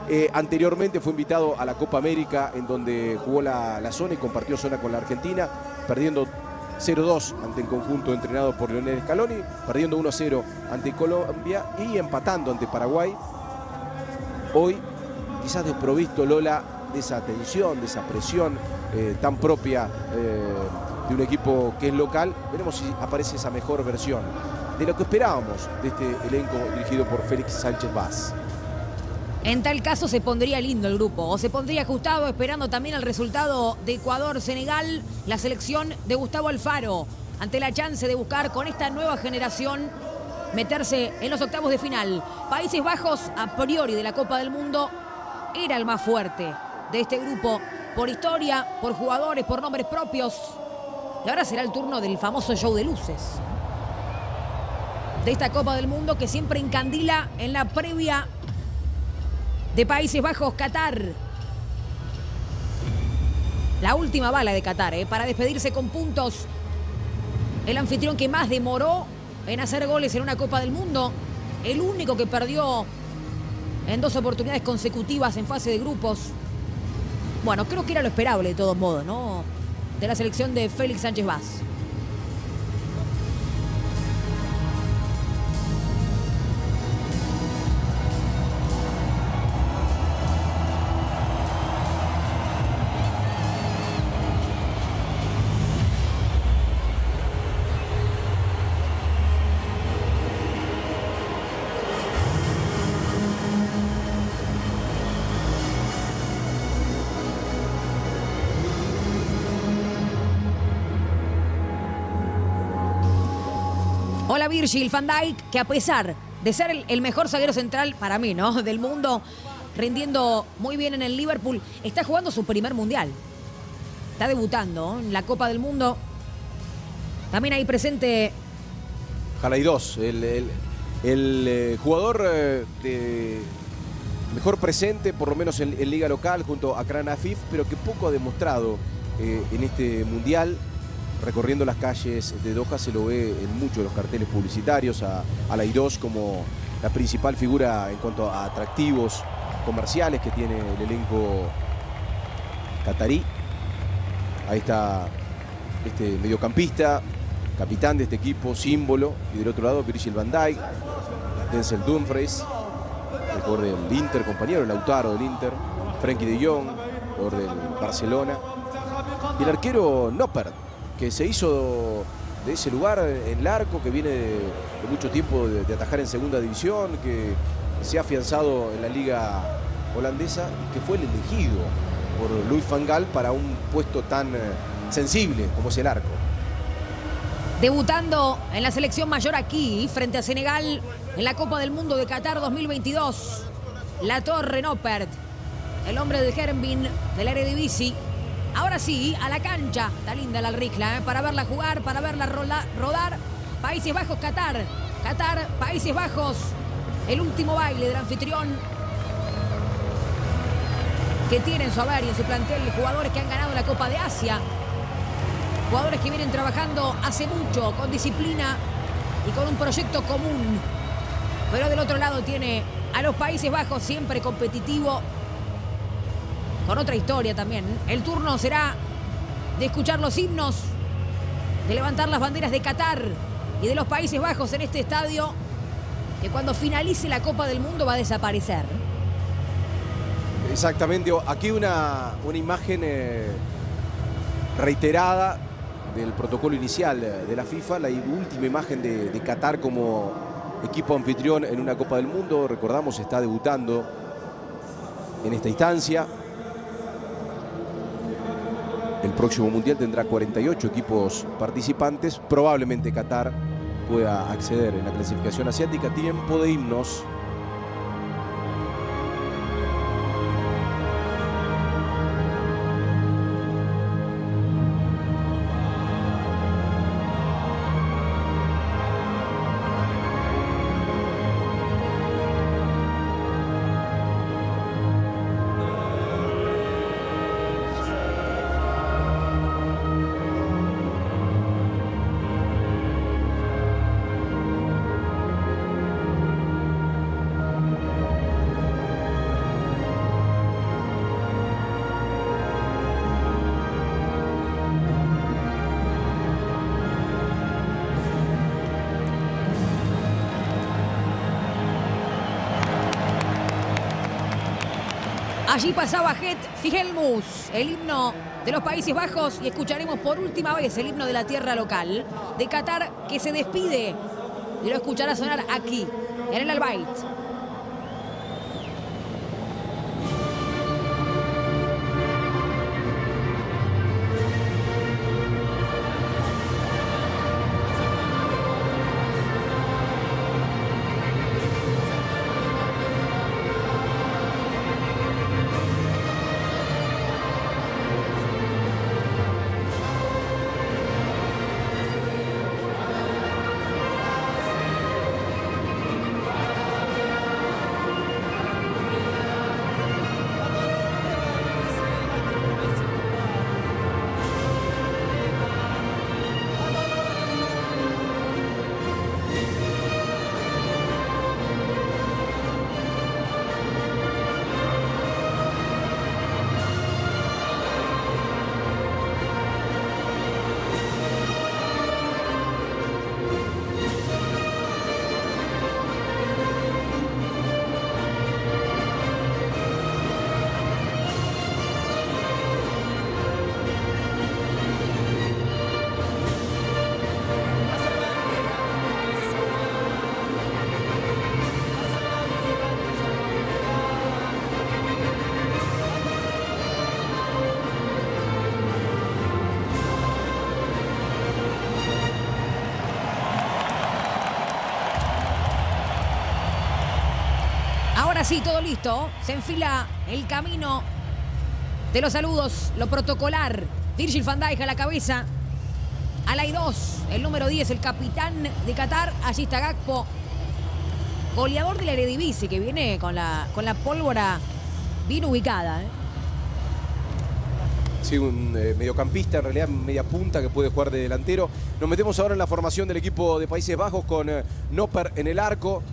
Anteriormente fue invitado a la Copa América, en donde jugó la zona y compartió zona con la Argentina, perdiendo 0-2 ante el conjunto entrenado por Lionel Scaloni, perdiendo 1-0 ante Colombia y empatando ante Paraguay. Hoy, quizás desprovisto Lola de esa tensión, de esa presión tan propia de un equipo que es local. Veremos si aparece esa mejor versión de lo que esperábamos de este elenco dirigido por Félix Sánchez Vaz. En tal caso se pondría lindo el grupo, o se pondría ajustado, esperando también el resultado de Ecuador-Senegal, la selección de Gustavo Alfaro, ante la chance de buscar con esta nueva generación meterse en los octavos de final. Países Bajos, a priori de la Copa del Mundo, era el más fuerte de este grupo, por historia, por jugadores, por nombres propios. Y ahora será el turno del famoso show de luces de esta Copa del Mundo, que siempre encandila en la previa de Países Bajos, Qatar. La última bala de Qatar, para despedirse con puntos. El anfitrión que más demoró en hacer goles en una Copa del Mundo. El único que perdió en 2 oportunidades consecutivas en fase de grupos. Bueno, creo que era lo esperable de todos modos, ¿no? De la selección de Félix Sánchez Vaz. Hola Virgil van Dijk, que a pesar de ser el mejor zaguero central para mí, ¿no?, del mundo, rindiendo muy bien en el Liverpool, está jugando su primer mundial. Está debutando en la Copa del Mundo. También ahí presente Jalaidos, el jugador mejor presente, por lo menos en liga local, junto a Akran Afif, pero que poco ha demostrado en este mundial. Recorriendo las calles de Doha se lo ve en muchos de los carteles publicitarios a Jalaidos como la principal figura en cuanto a atractivos comerciales que tiene el elenco catarí. Ahí está este mediocampista, capitán de este equipo, símbolo. Y del otro lado Virgil van Dijk, Denzel Dumfries, el jugador del Inter, compañero Lautaro del Inter, Frenkie de Jong, jugador del Barcelona, y el arquero Noppert, que se hizo de ese lugar en el arco, que viene de mucho tiempo de atajar en segunda división, que se ha afianzado en la liga holandesa y que fue el elegido por Louis van Gaal para un puesto tan sensible como es el arco. debutando en la selección mayor aquí, frente a Senegal, en la Copa del Mundo de Qatar 2022. La Torre Noppert, el hombre de Herenveen del Eredivisie. Ahora sí, a la cancha. Está linda la Ricla, para verla jugar, para verla rodar. Países Bajos, Qatar. Qatar, Países Bajos. El último baile del anfitrión, que tiene en su haber y en su plantel jugadores que han ganado la Copa de Asia. Jugadores que vienen trabajando hace mucho, con disciplina y con un proyecto común. Pero del otro lado tiene a los Países Bajos, siempre competitivo, con otra historia también. El turno será de escuchar los himnos, de levantar las banderas de Qatar y de los Países Bajos en este estadio, que cuando finalice la Copa del Mundo va a desaparecer. Exactamente, aquí una imagen reiterada del protocolo inicial de la FIFA, la última imagen de Qatar como equipo anfitrión en una Copa del Mundo. Recordamos, está debutando en esta instancia. El próximo Mundial tendrá 48 equipos participantes. Probablemente Qatar pueda acceder en la clasificación asiática. Tiempo de himnos. Allí pasaba Het Figelmus, el himno de los Países Bajos, y escucharemos por última vez el himno de la tierra local de Qatar, que se despide y lo escuchará sonar aquí, en el Al Bayt. Ahora sí, todo listo. Se enfila el camino de los saludos, lo protocolar. Virgil van Dijk a la cabeza. A la I2, el número 10, el capitán de Qatar. Allí está Gakpo, goleador de la Eredivisie, que viene con la pólvora bien ubicada. Sí, un mediocampista, en realidad media punta, que puede jugar de delantero. Nos metemos ahora en la formación del equipo de Países Bajos con Noppert en el arco.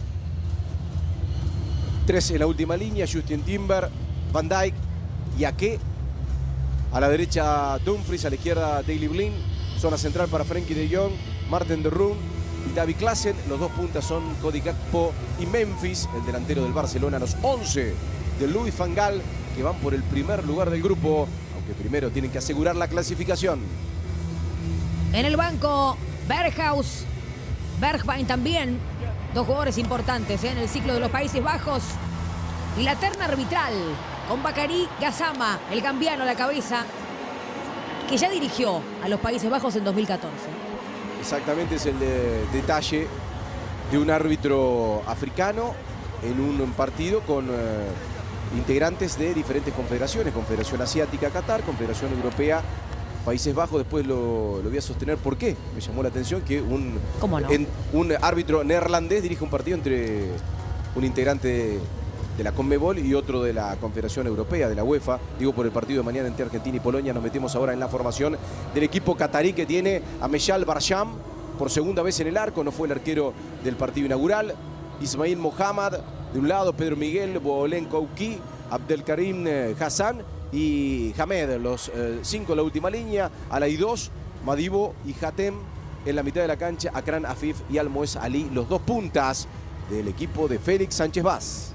3 en la última línea, Justin Timber, Van Dijk y Ake. A la derecha Dumfries, a la izquierda Daley Blind. Zona central para Frenkie de Jong, Martin de Roon y Davy Klaassen. Los dos puntas son Cody Gakpo y Memphis, el delantero del Barcelona. Los 11 de Louis van Gaal, que van por el primer lugar del grupo, aunque primero tienen que asegurar la clasificación. En el banco, Berghuis, Bergwijn también. Dos jugadores importantes en el ciclo de los Países Bajos. Y la terna arbitral con Bakary Gassama, el gambiano a la cabeza, que ya dirigió a los Países Bajos en 2014. Exactamente, es el detalle de un árbitro africano en un partido con integrantes de diferentes confederaciones. Confederación Asiática, Qatar, Confederación Europea, Países Bajos. Después lo voy a sostener. ¿Por qué? Me llamó la atención que un árbitro neerlandés dirige un partido entre un integrante de la Conmebol y otro de la Confederación Europea, de la UEFA. Digo, por el partido de mañana entre Argentina y Polonia. Nos metemos ahora en la formación del equipo catarí, que tiene a Meshal Barsham por segunda vez en el arco. No fue el arquero del partido inaugural. Ismail Mohamed de un lado, Pedro Miguel Bolen Kouki, Abdelkarim Hassan y Hamed, los 5 en la última línea. A la I2, Madibo y Hatem. En la mitad de la cancha, Akran Afif y Almoez Ali, los dos puntas del equipo de Félix Sánchez Vaz.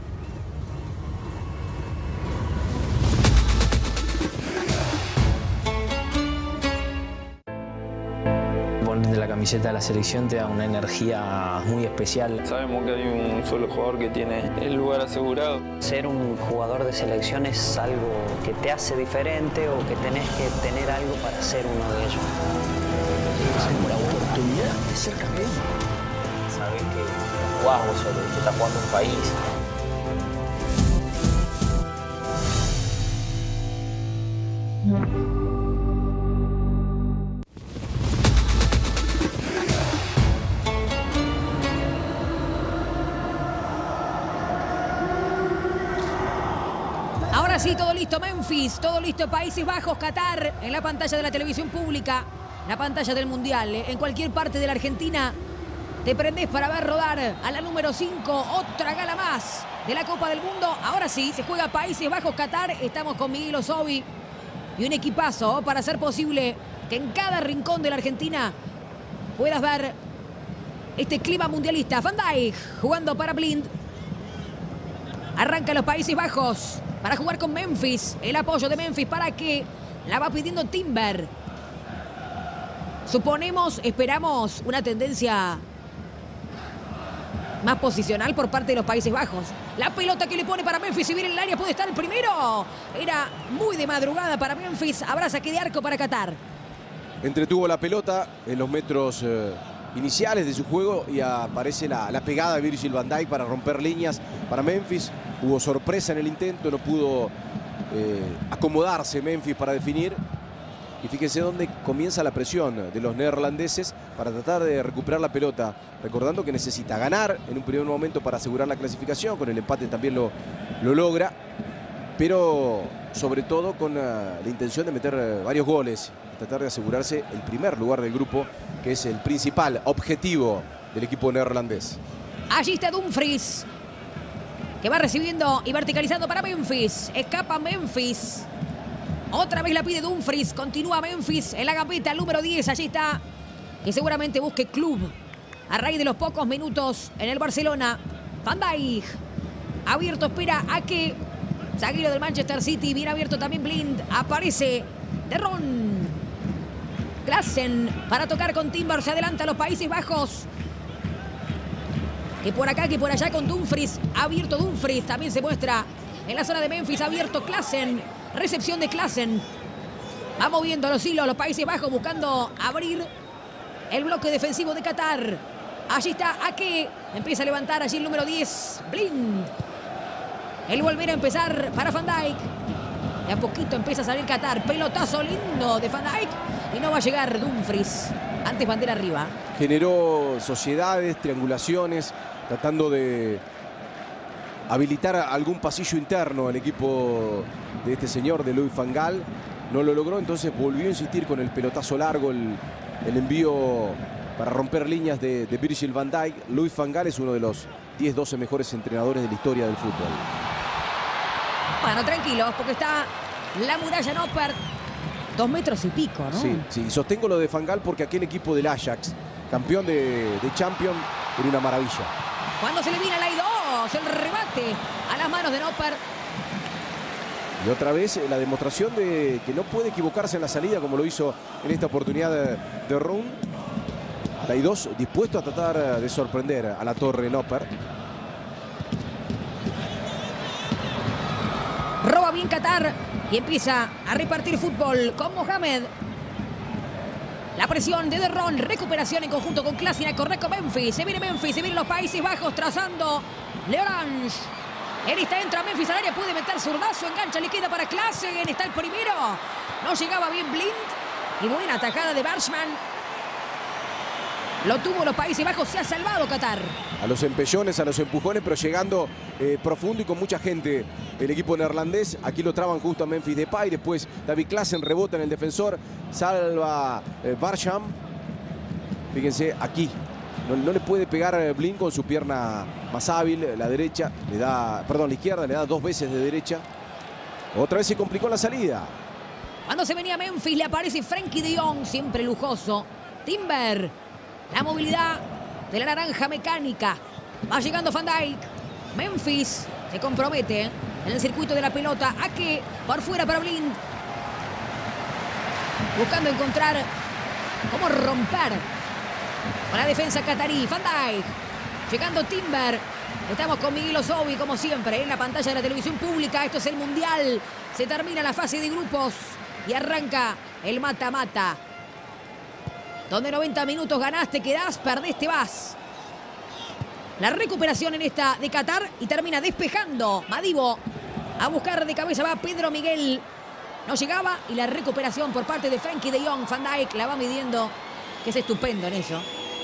Ponerte la camiseta de la selección te da una energía muy especial. Sabemos que hay un solo jugador que tiene el lugar asegurado. Ser un jugador de selección es algo que te hace diferente o que tenés que tener algo para ser uno de ellos. La oportunidad de ser campeón. Sabes que jugás vos solo, que estás jugando un país. Ahora sí, todo listo Memphis, todo listo Países Bajos, Qatar, en la pantalla de la televisión pública, la pantalla del Mundial. En cualquier parte de la Argentina te prendés para ver rodar a la número 5, otra gala más de la Copa del Mundo. Ahora sí, se juega Países Bajos, Qatar. Estamos con Miguel Osovi y un equipazo para hacer posible que en cada rincón de la Argentina puedas ver este clima mundialista. Van Dijk jugando para Blind. Arranca los Países Bajos. para jugar con Memphis. El apoyo de Memphis para que la va pidiendo Timber. Suponemos, esperamos una tendencia más posicional por parte de los Países Bajos. La pelota que le pone para Memphis, si viene en el área puede estar el primero. Era muy de madrugada para Memphis. Habrá saque de arco para Qatar. Entretuvo la pelota en los metros iniciales de su juego y aparece la pegada de Virgil van Dijk para romper líneas para Memphis. Hubo sorpresa en el intento, no pudo acomodarse Memphis para definir. Y fíjense dónde comienza la presión de los neerlandeses para tratar de recuperar la pelota. Recordando que necesita ganar en un primer momento para asegurar la clasificación. Con el empate también lo logra. Pero sobre todo con la intención de meter varios goles. Tratar de asegurarse el primer lugar del grupo, que es el principal objetivo del equipo neerlandés. Allí está Dumfries, que va recibiendo y verticalizando para Memphis. Escapa Memphis. Otra vez la pide Dumfries. Continúa Memphis en la gambeta, el número 10. Allí está. Que seguramente busque club a raíz de los pocos minutos en el Barcelona. Van Dijk. Abierto, espera a que zaguero del Manchester City. Bien abierto también Blind. Aparece De Ron. Klaassen para tocar con Timber. Se adelanta a los Países Bajos. Que por acá, que por allá con Dumfries. Abierto Dumfries. También se muestra en la zona de Memphis. Abierto Klaassen. Recepción de Klaassen. Va moviendo los hilos los Países Bajos buscando abrir el bloque defensivo de Qatar. Allí está Ake. Empieza a levantar allí el número 10. Blind. El volver a empezar para Van Dijk. De a poquito empieza a salir Qatar. Pelotazo lindo de Van Dijk. Y no va a llegar Dumfries. Antes bandera arriba. Generó sociedades, triangulaciones, tratando de habilitar algún pasillo interno el equipo de este señor, de Louis van Gaal. No lo logró, entonces volvió a insistir con el pelotazo largo, el envío para romper líneas de Virgil van Dijk. Louis van Gaal es uno de los 10-12 mejores entrenadores de la historia del fútbol. Bueno, tranquilos, porque está la muralla Noppert. 2 metros y pico, ¿no? Sí, sí, sostengo lo de Van Gaal porque aquel equipo del Ajax, campeón de Champions, era una maravilla. Cuando se le viene al I2, el remate a las manos de Noppert. Y otra vez la demostración de que no puede equivocarse en la salida como lo hizo en esta oportunidad de Run. Al I2 dispuesto a tratar de sorprender a la torre Noppert. Roba bien Qatar y empieza a repartir fútbol con Mohamed. La presión de Ron, recuperación en conjunto con Klaassen, correcto Memphis. Se viene Memphis, se vienen los Países Bajos trazando L'Orange. En esta entra Memphis al área, puede meter zurdazo, engancha, le queda para Klaassen. Está el primero. No llegaba bien Blind. Y buena atajada de Barshman. Lo tuvo los Países Bajos, se ha salvado Qatar. A los empellones, a los empujones, pero llegando profundo y con mucha gente el equipo neerlandés. Aquí lo traban justo a Memphis Depay. Después David Klaassen rebota en el defensor. Salva Barsham. Fíjense aquí. No le puede pegar Blind con su pierna más hábil. La derecha le da, perdón, la izquierda le da 2 veces de derecha. Otra vez se complicó la salida. Cuando se venía Memphis le aparece Frenkie de Jong, siempre lujoso. Timber. La movilidad de la naranja mecánica. Va llegando Van Dijk. Memphis se compromete en el circuito de la pelota. Ake por fuera para Blind. Buscando encontrar cómo romper con la defensa catarí. Van Dijk. Llegando Timber. Estamos con Miguel Osowi, como siempre, en la pantalla de la televisión pública. Esto es el Mundial. Se termina la fase de grupos y arranca el mata-mata. Donde 90 minutos ganaste, quedás, perdés, te vas. La recuperación en esta de Qatar y termina despejando. Madibo a buscar de cabeza va Pedro Miguel. No llegaba y la recuperación por parte de Frenkie de Jong. Van Dijk la va midiendo, que es estupendo en eso.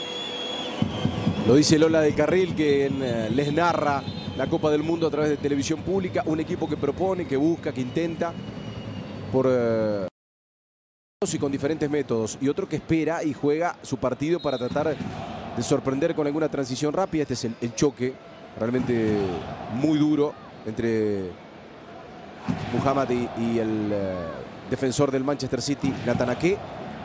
Lo dice Lola del Carril, que les narra la Copa del Mundo a través de televisión pública. Un equipo que propone, que busca, que intenta por... y con diferentes métodos, y otro que espera y juega su partido para tratar de sorprender con alguna transición rápida. Este es el choque realmente muy duro entre Muhammad y el defensor del Manchester City, Nathan Ake.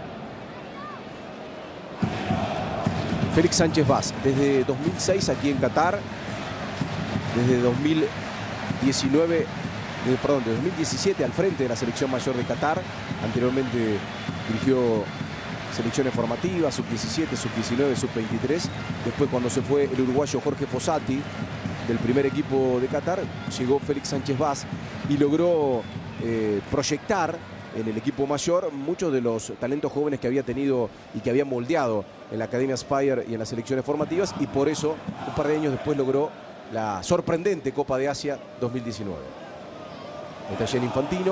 Félix Sánchez Vaz, desde 2006 aquí en Qatar, desde 2019 de 2017 al frente de la selección mayor de Qatar. Anteriormente dirigió selecciones formativas, sub-17, sub-19, sub-23. Después, cuando se fue el uruguayo Jorge Fossati del primer equipo de Qatar, llegó Félix Sánchez Vaz y logró proyectar en el equipo mayor muchos de los talentos jóvenes que había tenido y que había moldeado en la Academia Spire y en las selecciones formativas, y por eso un par de años después logró la sorprendente Copa de Asia 2019. Está Gianni Infantino,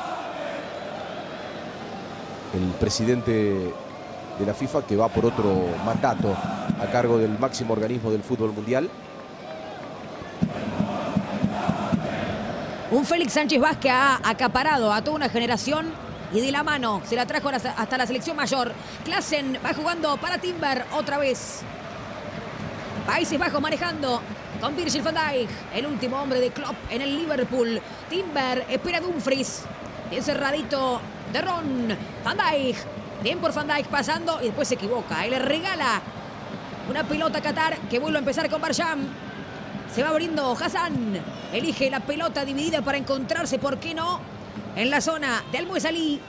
el presidente de la FIFA, que va por otro mandato a cargo del máximo organismo del fútbol mundial. Un Félix Sánchez Vaz que ha acaparado a toda una generación y de la mano se la trajo hasta la selección mayor. Klaassen va jugando para Timber otra vez. Países Bajos manejando con Virgil van Dijk, el último hombre de Klopp en el Liverpool. Timber espera a Dumfries, bien cerradito de Ron. Van Dijk, bien por Van Dijk pasando y después se equivoca. Él le regala una pelota a Qatar que vuelve a empezar con Barjam. Se va abriendo Hassan. Elige la pelota dividida para encontrarse, ¿por qué no?, en la zona de Al-Muesali.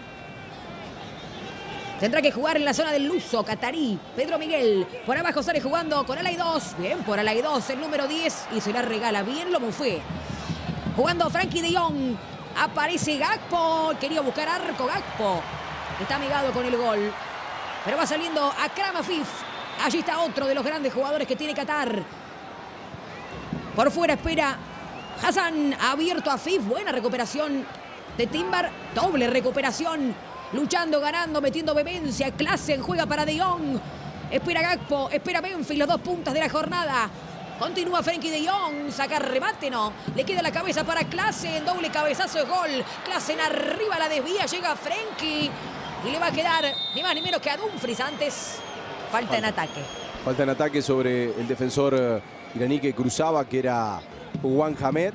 Tendrá que jugar en la zona del luso catarí Pedro Miguel. Por abajo sale jugando con Alay 2. Bien por Alay 2, el número 10. Y se la regala. Bien lo mufé. Jugando Frenkie de Jong. Aparece Gakpo. Quería buscar arco Gakpo. Está amigado con el gol. Pero va saliendo Akram Afif. Allí está otro de los grandes jugadores que tiene Qatar. Por fuera espera Hassan. Abierto a Afif. Buena recuperación de Timber. Doble recuperación. Luchando, ganando, metiendo vehemencia. Klaassen juega para De Jong. Espera Gakpo, espera Memphis, los dos puntas de la jornada. Continúa Frenkie de Jong. Saca remate, no. Le queda la cabeza para Klaassen. Doble cabezazo de gol. Klaassen arriba, la desvía. Llega Frenkie. Y le va a quedar ni más ni menos que a Dumfries antes. Falta en ataque. Falta en ataque sobre el defensor iraní que cruzaba, que era Juan Hamed.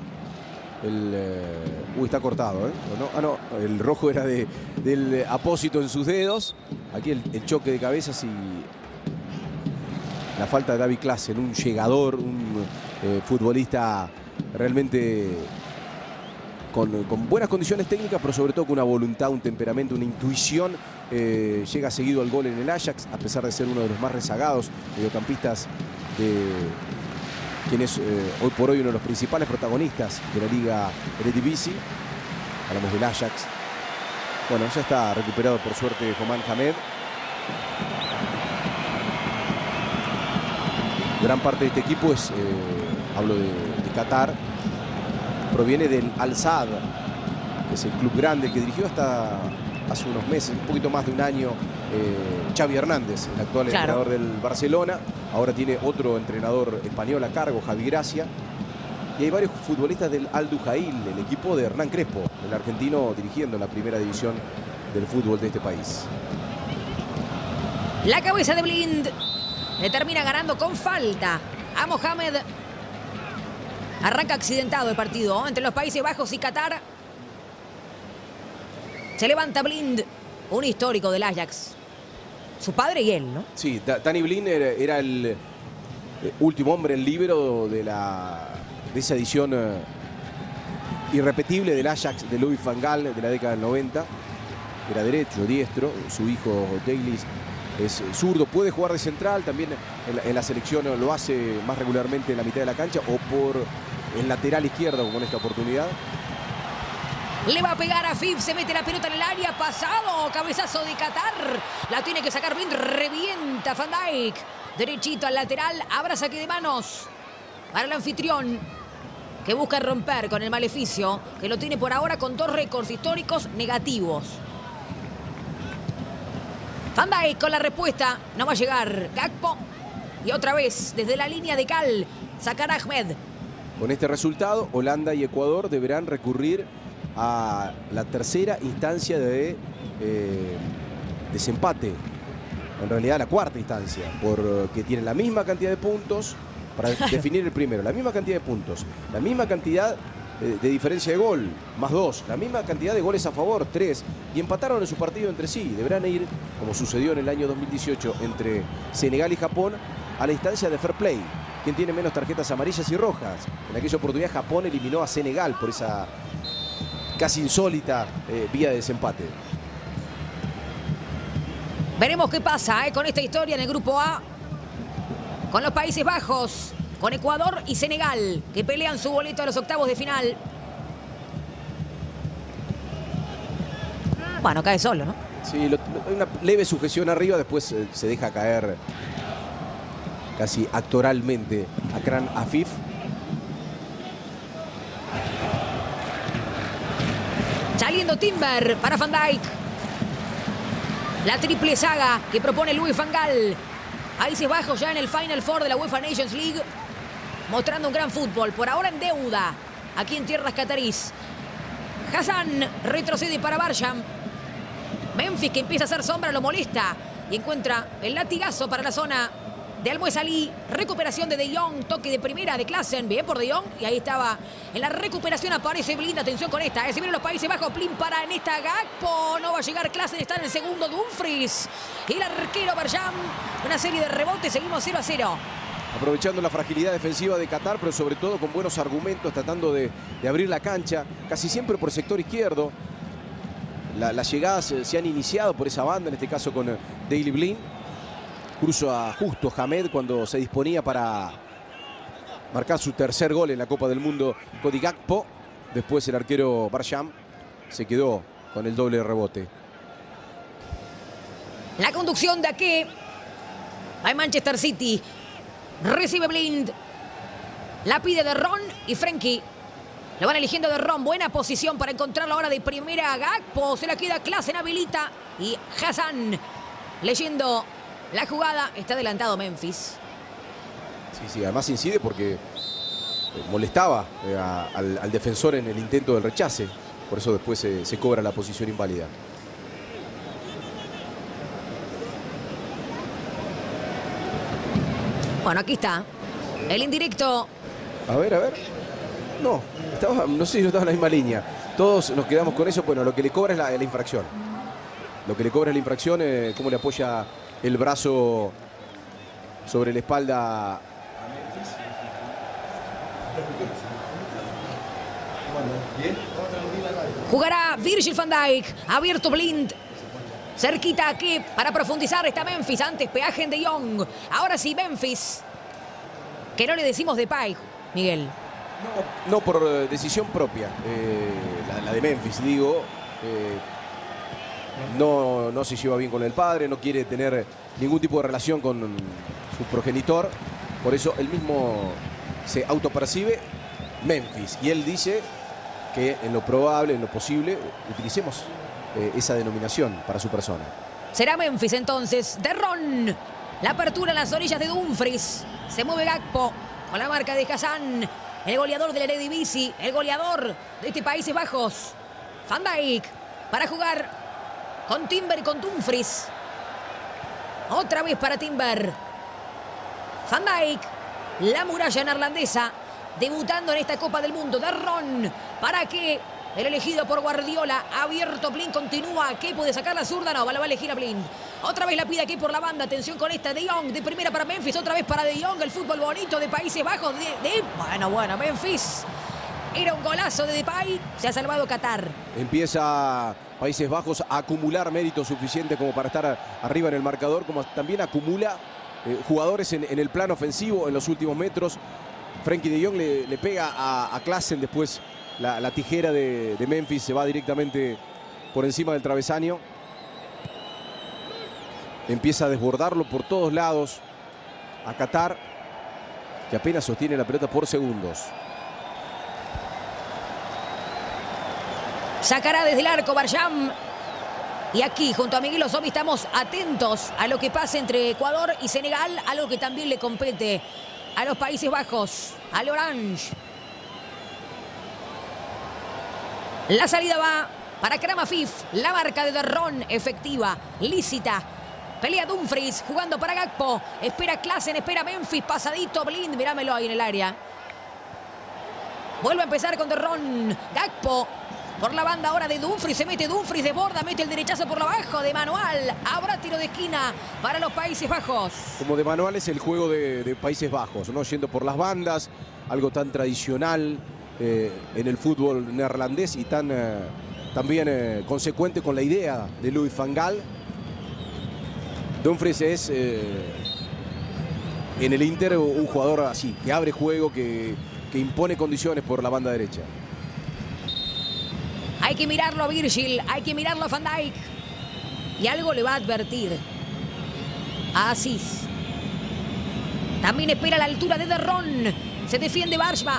Está cortado, ¿eh? ¿No? Ah, no, el rojo era del apósito en sus dedos. Aquí el choque de cabezas y la falta de David Klaassen, un llegador, un futbolista realmente con buenas condiciones técnicas, pero sobre todo con una voluntad, un temperamento, una intuición. Llega seguido al gol en el Ajax, a pesar de ser uno de los más rezagados mediocampistas de quien es hoy por hoy uno de los principales protagonistas de la Liga Eredivisie. Hablamos del Ajax. Bueno, ya está recuperado por suerte Juan Hamed. Gran parte de este equipo es, hablo de Qatar, proviene del Al-Sadd, que es el club grande que dirigió hasta hace unos meses, un poquito más de un año, Xavi Hernández, el actual entrenador del Barcelona. Ahora tiene otro entrenador español a cargo, Javi Gracia. Y hay varios futbolistas del Al-Duhail, el equipo de Hernán Crespo, el argentino dirigiendo la primera división del fútbol de este país. La cabeza de Blind le termina ganando con falta a Mohamed. Arranca accidentado el partido entre los Países Bajos y Qatar. Se levanta Blind, un histórico del Ajax. Su padre y él, ¿no? Sí, Danny Blind era el último hombre en líbero de esa edición irrepetible del Ajax de Louis van Gaal de la década del 90. Era derecho, diestro. Su hijo Dailies es zurdo, puede jugar de central. También en la selección lo hace más regularmente en la mitad de la cancha o por el lateral izquierdo, como en esta oportunidad. Le va a pegar a Afif, se mete la pelota en el área, pasado, cabezazo de Qatar. La tiene que sacar Blind, revienta Van Dijk. Derechito al lateral, habrá saque de manos para el anfitrión, que busca romper con el maleficio, que lo tiene por ahora con 2 récords históricos negativos. Van Dijk con la respuesta, no va a llegar Gakpo. Y otra vez, desde la línea de cal, sacará Ahmed. Con este resultado, Holanda y Ecuador deberán recurrir a la tercera instancia de desempate. En realidad la cuarta instancia, porque tienen la misma cantidad de puntos para definir el primero. La misma cantidad de puntos, la misma cantidad de diferencia de gol, más 2. La misma cantidad de goles a favor, 3. Y empataron en su partido entre sí. Deberán ir, como sucedió en el año 2018 entre Senegal y Japón, a la instancia de fair play. ¿Quién tiene menos tarjetas amarillas y rojas? En aquella oportunidad Japón eliminó a Senegal por esa casi insólita vía de desempate. Veremos qué pasa con esta historia en el grupo A. Con los Países Bajos, con Ecuador y Senegal, que pelean su boleto a los octavos de final. Bueno, cae solo, ¿no? Sí, hay una leve sujeción arriba, después se deja caer casi actoralmente Akran Afif. Saliendo Timber para Van Dijk. La triple saga que propone Louis van Gaal. Países Bajos ya en el Final Four de la UEFA Nations League. Mostrando un gran fútbol. Por ahora en deuda. Aquí en tierras catarís. Hassan retrocede para Barsham. Memphis, que empieza a hacer sombra, lo molesta. Y encuentra el latigazo para la zona de Al-Muesali. Recuperación de De Jong. Toque de primera de Klaassen. Bien por De Jong. Y ahí estaba. En la recuperación aparece Blind. Atención con esta. Se vienen los Países Bajos. Blind para en esta Gakpo. No va a llegar Klaassen. Está en el segundo Dumfries. Y el arquero Barsham. Una serie de rebotes. Seguimos 0-0. Aprovechando la fragilidad defensiva de Qatar, pero sobre todo con buenos argumentos, tratando de abrir la cancha. Casi siempre por sector izquierdo. Las llegadas se han iniciado por esa banda, en este caso con Daley Blind. Cruza justo Hamed cuando se disponía para marcar su tercer gol en la Copa del Mundo, Cody Gakpo. Después el arquero Barsham se quedó con el doble rebote. La conducción de Ake. Va en Manchester City. Recibe Blind. La pide de Ron y Frenkie. Lo van eligiendo de Ron. Buena posición para encontrar la hora de primera a Gakpo. Se la queda Klaassen, habilita. Y Hassan leyendo la jugada. Está adelantado Memphis. Sí, además incide porque molestaba al defensor en el intento del rechace. Por eso después se cobra la posición inválida. Bueno, aquí está. El indirecto. A ver. No sé si no estaba en la misma línea. Todos nos quedamos con eso. Bueno, lo que le cobra es la infracción. Lo que le cobra es la infracción. Cómo le apoya el brazo sobre la espalda a Memphis. Jugará Virgil van Dijk. Abierto Blind. Cerquita aquí para profundizar está Memphis. Antes peaje en De Jong. Ahora sí Memphis. Que no le decimos Depay, Miguel. No por decisión propia. La de Memphis, digo. No se lleva bien con el padre. No quiere tener ningún tipo de relación con su progenitor. Por eso él mismo se autopercibe Memphis. Y él dice que en lo probable, en lo posible, utilicemos esa denominación para su persona. Será Memphis entonces. De Ron. La apertura en las orillas de Dumfries. Se mueve Gakpo con la marca de Hassan. El goleador del Eredivisie. El goleador de este Países Bajos. Van Dijk para jugar con Timber y con Dumfries. Otra vez para Timber. Van Dijk. La muralla neerlandesa. Debutando en esta Copa del Mundo. De Ron. ¿Para qué? El elegido por Guardiola, abierto, Blind continúa. ¿Qué puede sacar la zurda? No, la va a elegir a Blind. Otra vez la pide aquí por la banda. Atención con esta. De Jong, de primera para Memphis. Otra vez para De Jong. El fútbol bonito de Países Bajos. Bueno, Memphis. Era un golazo de Depay. Se ha salvado Qatar. Empieza Países Bajos a acumular mérito suficiente como para estar arriba en el marcador. Como también acumula jugadores en el plano ofensivo en los últimos metros. Frenkie de Jong le pega a Klaassen después. La tijera de Memphis se va directamente por encima del travesaño. Empieza a desbordarlo por todos lados a Qatar, que apenas sostiene la pelota por segundos. Sacará desde el arco Barsham. Y aquí, junto a Miguel Osomi, estamos atentos a lo que pasa entre Ecuador y Senegal, algo que también le compete a los Países Bajos, al Orange. La salida va para Akram Afif. La marca de Ron efectiva, lícita. Pelea Dumfries jugando para Gakpo. Espera Klaassen, espera Memphis. Pasadito Blind. Mirámelo ahí en el área. Vuelve a empezar con De Ron. Gakpo por la banda ahora de Dumfries. Se mete Dumfries, desborda, mete el derechazo por abajo de manual. Habrá tiro de esquina para los Países Bajos. Como de manual es el juego de Países Bajos, ¿no? Yendo por las bandas, algo tan tradicional en el fútbol neerlandés y también consecuente con la idea de Louis van Gaal. Dumfries es en el Inter un jugador así, que abre juego, que impone condiciones por la banda derecha. Hay que mirarlo a Virgil, hay que mirarlo a Van Dijk. Y algo le va a advertir a Asís. También espera la altura de De Ron. Se defiende Barshba.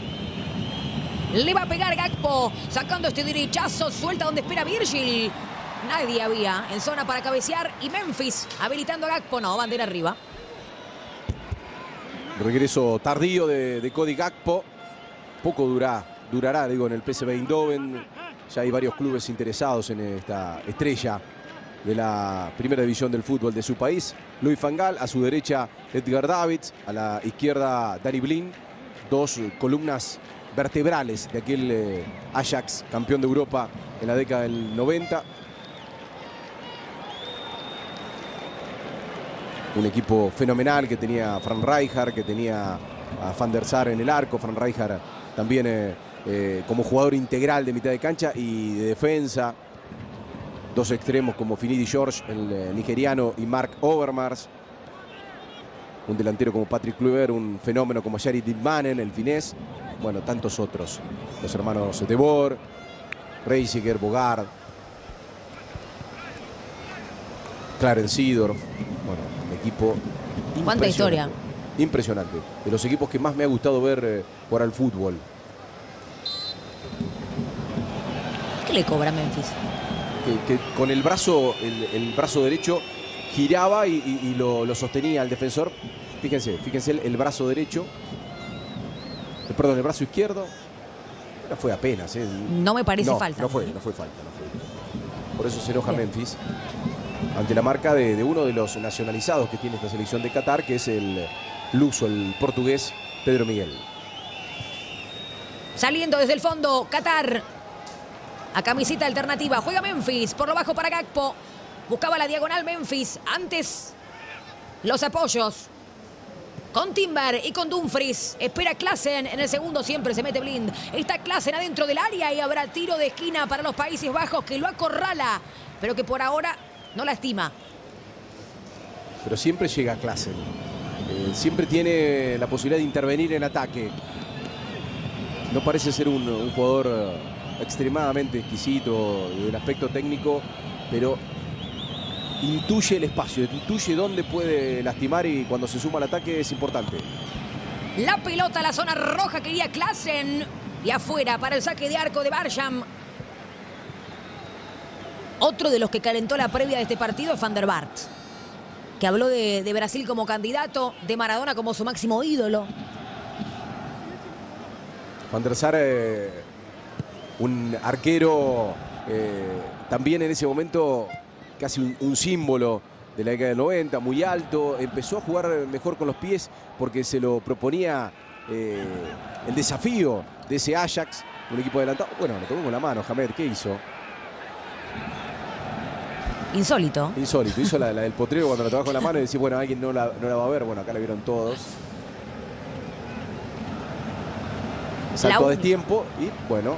Le va a pegar Gakpo, sacando este derechazo, suelta donde espera Virgil. Nadie había en zona para cabecear y Memphis habilitando a Gakpo. No, bandera arriba. Regreso tardío de Cody Gakpo. Poco durará, digo, en el PSV Eindhoven. Ya hay varios clubes interesados en esta estrella de la primera división del fútbol de su país. Louis van Gaal, a su derecha Edgar Davids, a la izquierda Danny Blind. Dos columnas vertebrales de aquel Ajax, campeón de Europa en la década del 90. Un equipo fenomenal que tenía a Frank Rijkaard, que tenía a Van der Sar en el arco. Frank Rijkaard también como jugador integral de mitad de cancha y de defensa. Dos extremos como Finidi George, el nigeriano, y Mark Overmars. Un delantero como Patrick Kluivert, un fenómeno como Jerry Mannen, el finés. Bueno, tantos otros. Los hermanos De Boer, Reisiger, Bogard, Clarence Seedorf. Bueno, un equipo impresionante. ¿Cuánta historia? Impresionante. De los equipos que más me ha gustado ver jugar al fútbol. ¿Qué le cobra Memphis? Que con el brazo derecho giraba y lo sostenía al defensor. Fíjense el brazo derecho. Perdón, el brazo izquierdo. No fue apenas. No me parece falta. No fue falta. Por eso se enoja Memphis ante la marca de uno de los nacionalizados que tiene esta selección de Qatar, que es el luso, el portugués Pedro Miguel. Saliendo desde el fondo, Qatar. A camiseta alternativa, juega Memphis, por lo bajo para Gakpo. Buscaba la diagonal Memphis, antes los apoyos. Con Timber y con Dumfries, espera Klaassen, en el segundo siempre se mete Blind. Está Klaassen adentro del área y habrá tiro de esquina para los Países Bajos, que lo acorrala, pero que por ahora no lastima. Pero siempre llega Klaassen, siempre tiene la posibilidad de intervenir en ataque. No parece ser un jugador extremadamente exquisito del aspecto técnico, pero intuye el espacio, intuye dónde puede lastimar y cuando se suma al ataque es importante. La pelota a la zona roja quería Klaassen y afuera para el saque de arco de Barsham. Otro de los que calentó la previa de este partido es Van der Vaart, que habló de Brasil como candidato, de Maradona como su máximo ídolo. Van der Sar, un arquero también en ese momento casi un símbolo de la década del 90, muy alto. Empezó a jugar mejor con los pies porque se lo proponía el desafío de ese Ajax, un equipo adelantado. Bueno, le tocó con la mano Hamed, ¿qué hizo? Insólito. Hizo la del potrero cuando la tocaba con la mano y decía, bueno, alguien no la va a ver. Bueno, acá la vieron todos. Salto a destiempo y bueno.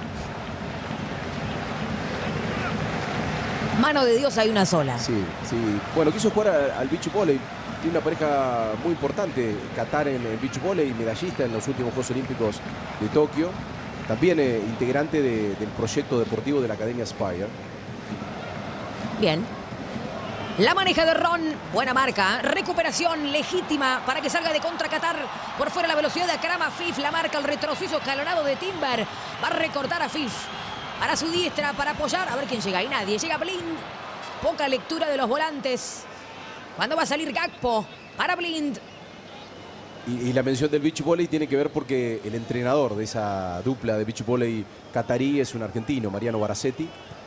Mano de Dios hay una sola. Sí. Bueno, quiso jugar al beach volley. Tiene una pareja muy importante, Qatar en el beach volley, medallista en los últimos Juegos Olímpicos de Tokio. También integrante del proyecto deportivo de la Academia Spire. Bien. La maneja de Ron, buena marca, recuperación legítima para que salga de contra Qatar. Por fuera la velocidad de Akram Afif, la marca, el retroceso escalonado de Timber. Va a recortar a Afif para su diestra, para apoyar, a ver quién llega. Y nadie, llega Blind. Poca lectura de los volantes. ¿Cuándo va a salir Gakpo? Para Blind. Y la mención del beach volley tiene que ver porque el entrenador de esa dupla de beach volley catarí es un argentino, Mariano Baracetti.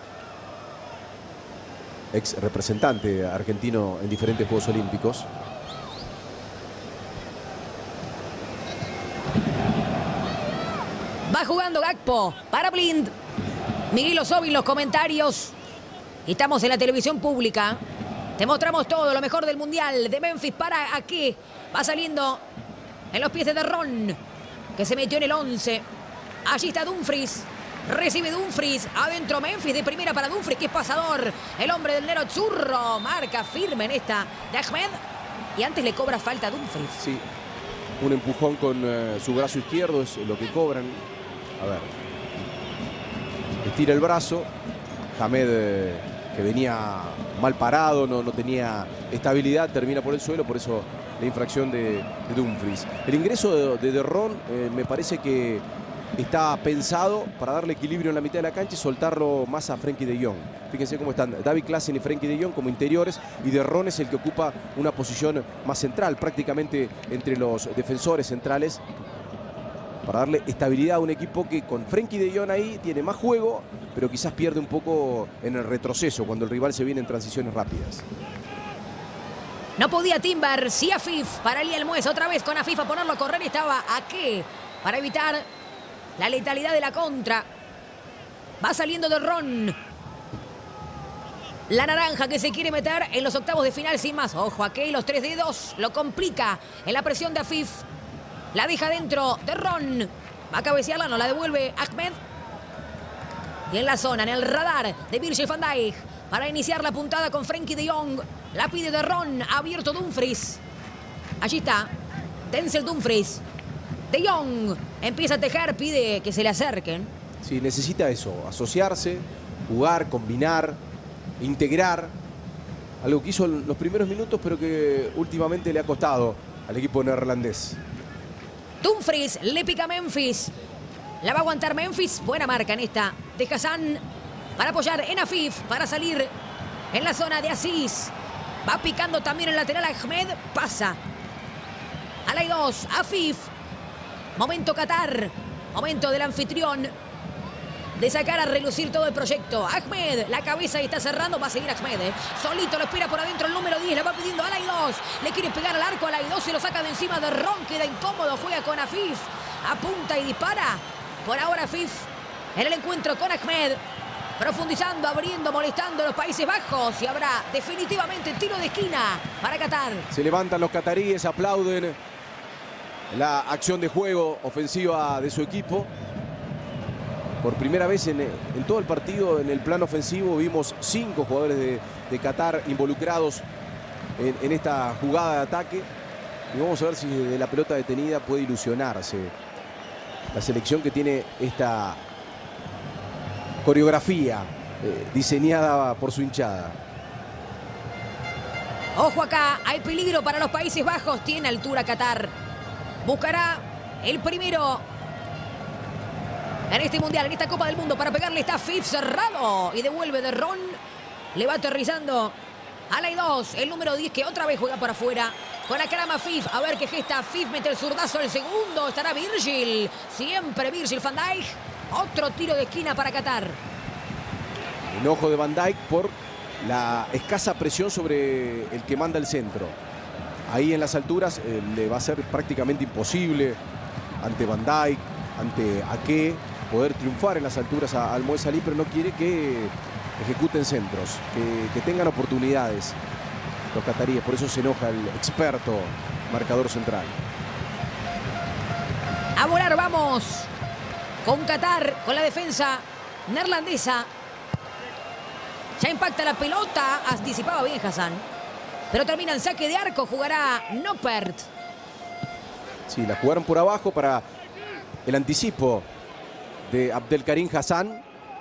Ex representante argentino en diferentes Juegos Olímpicos. Va jugando Gakpo para Blind. Miguel Osovi en los comentarios. Estamos en la televisión pública. Te mostramos todo, lo mejor del Mundial. De Memphis para aquí. Va saliendo en los pies de Ron, que se metió en el 11. Allí está Dumfries. Recibe Dumfries. Adentro Memphis de primera para Dumfries, que es pasador. El hombre del Nero Zurro. Marca firme en esta de Ahmed. Y antes le cobra falta a Dumfries. Sí. Un empujón con su brazo izquierdo es lo que cobran. A ver. Estira el brazo. Ahmed, que venía mal parado, no tenía estabilidad, termina por el suelo, por eso la infracción de Dumfries. El ingreso de Ron me parece que está pensado para darle equilibrio en la mitad de la cancha y soltarlo más a Frenkie de Jong. Fíjense cómo están David Klaassen y Frenkie de Jong como interiores, y de Ron es el que ocupa una posición más central, prácticamente entre los defensores centrales, para darle estabilidad a un equipo que con Frenkie de Jong ahí tiene más juego, pero quizás pierde un poco en el retroceso cuando el rival se viene en transiciones rápidas. No podía Timber, sí Afif para Eliel Muez, otra vez con Afif a ponerlo a correr, estaba Ake para evitar la letalidad de la contra. Va saliendo de Ron. La naranja que se quiere meter en los octavos de final sin más. Ojo, Ake, los 3 dedos, lo complica en la presión de Afif. La deja dentro de Ron. Va a cabecearla, no la devuelve Ahmed. Y en la zona, en el radar de Virgil van Dijk, para iniciar la puntada con Frenkie de Jong. La pide de Ron, abierto Dumfries. Allí está, Denzel Dumfries. De Jong empieza a tejer, pide que se le acerquen. Sí, necesita eso, asociarse, jugar, combinar, integrar. Algo que hizo en los primeros minutos, pero que últimamente le ha costado al equipo neerlandés. Dumfries le pica a Memphis. La va a aguantar Memphis. Buena marca en esta de Hassan para apoyar en Afif, para salir en la zona de Asís. Va picando también el lateral Ahmed. Pasa a la 2. Afif. Momento Qatar. Momento del anfitrión de sacar a relucir todo el proyecto. Ahmed, la cabeza y está cerrando. Va a seguir Ahmed. Solito lo espera por adentro el número 10. Le va pidiendo a la 2. Le quiere pegar al arco a la 2. Se lo saca de encima de Ron. Queda incómodo. Juega con Afif. Apunta y dispara. Por ahora Afif en el encuentro con Ahmed. Profundizando, abriendo, molestando a los Países Bajos. Y habrá definitivamente tiro de esquina para Qatar. Se levantan los cataríes, aplauden la acción de juego ofensiva de su equipo. Por primera vez en todo el partido, en el plano ofensivo, vimos 5 jugadores de Qatar involucrados en esta jugada de ataque. Y vamos a ver si de la pelota detenida puede ilusionarse la selección, que tiene esta coreografía diseñada por su hinchada. Ojo acá, hay peligro para los Países Bajos. Tiene altura Qatar. Buscará el primero en este mundial, en esta Copa del Mundo, para pegarle. Está Afif cerrado y devuelve de Ron. Le va aterrizando a la 2, el número 10, que otra vez juega por afuera con Akram Afif. A ver qué gesta Afif, mete el zurdazo, el segundo. Estará Virgil, siempre Virgil van Dijk. Otro tiro de esquina para Qatar. Enojo de Van Dijk por la escasa presión sobre el que manda el centro. Ahí en las alturas le va a ser prácticamente imposible ante Van Dijk, ante Ake, poder triunfar en las alturas al Moez Ali, pero no quiere que ejecuten centros, que tengan oportunidades los cataríes. Por eso se enoja el experto marcador central. A volar vamos con Qatar, con la defensa neerlandesa. Ya impacta la pelota, anticipaba bien Hassan, pero termina en saque de arco. Jugará Noppert. Sí, la jugaron por abajo para el anticipo de Abdelkarim Hassan.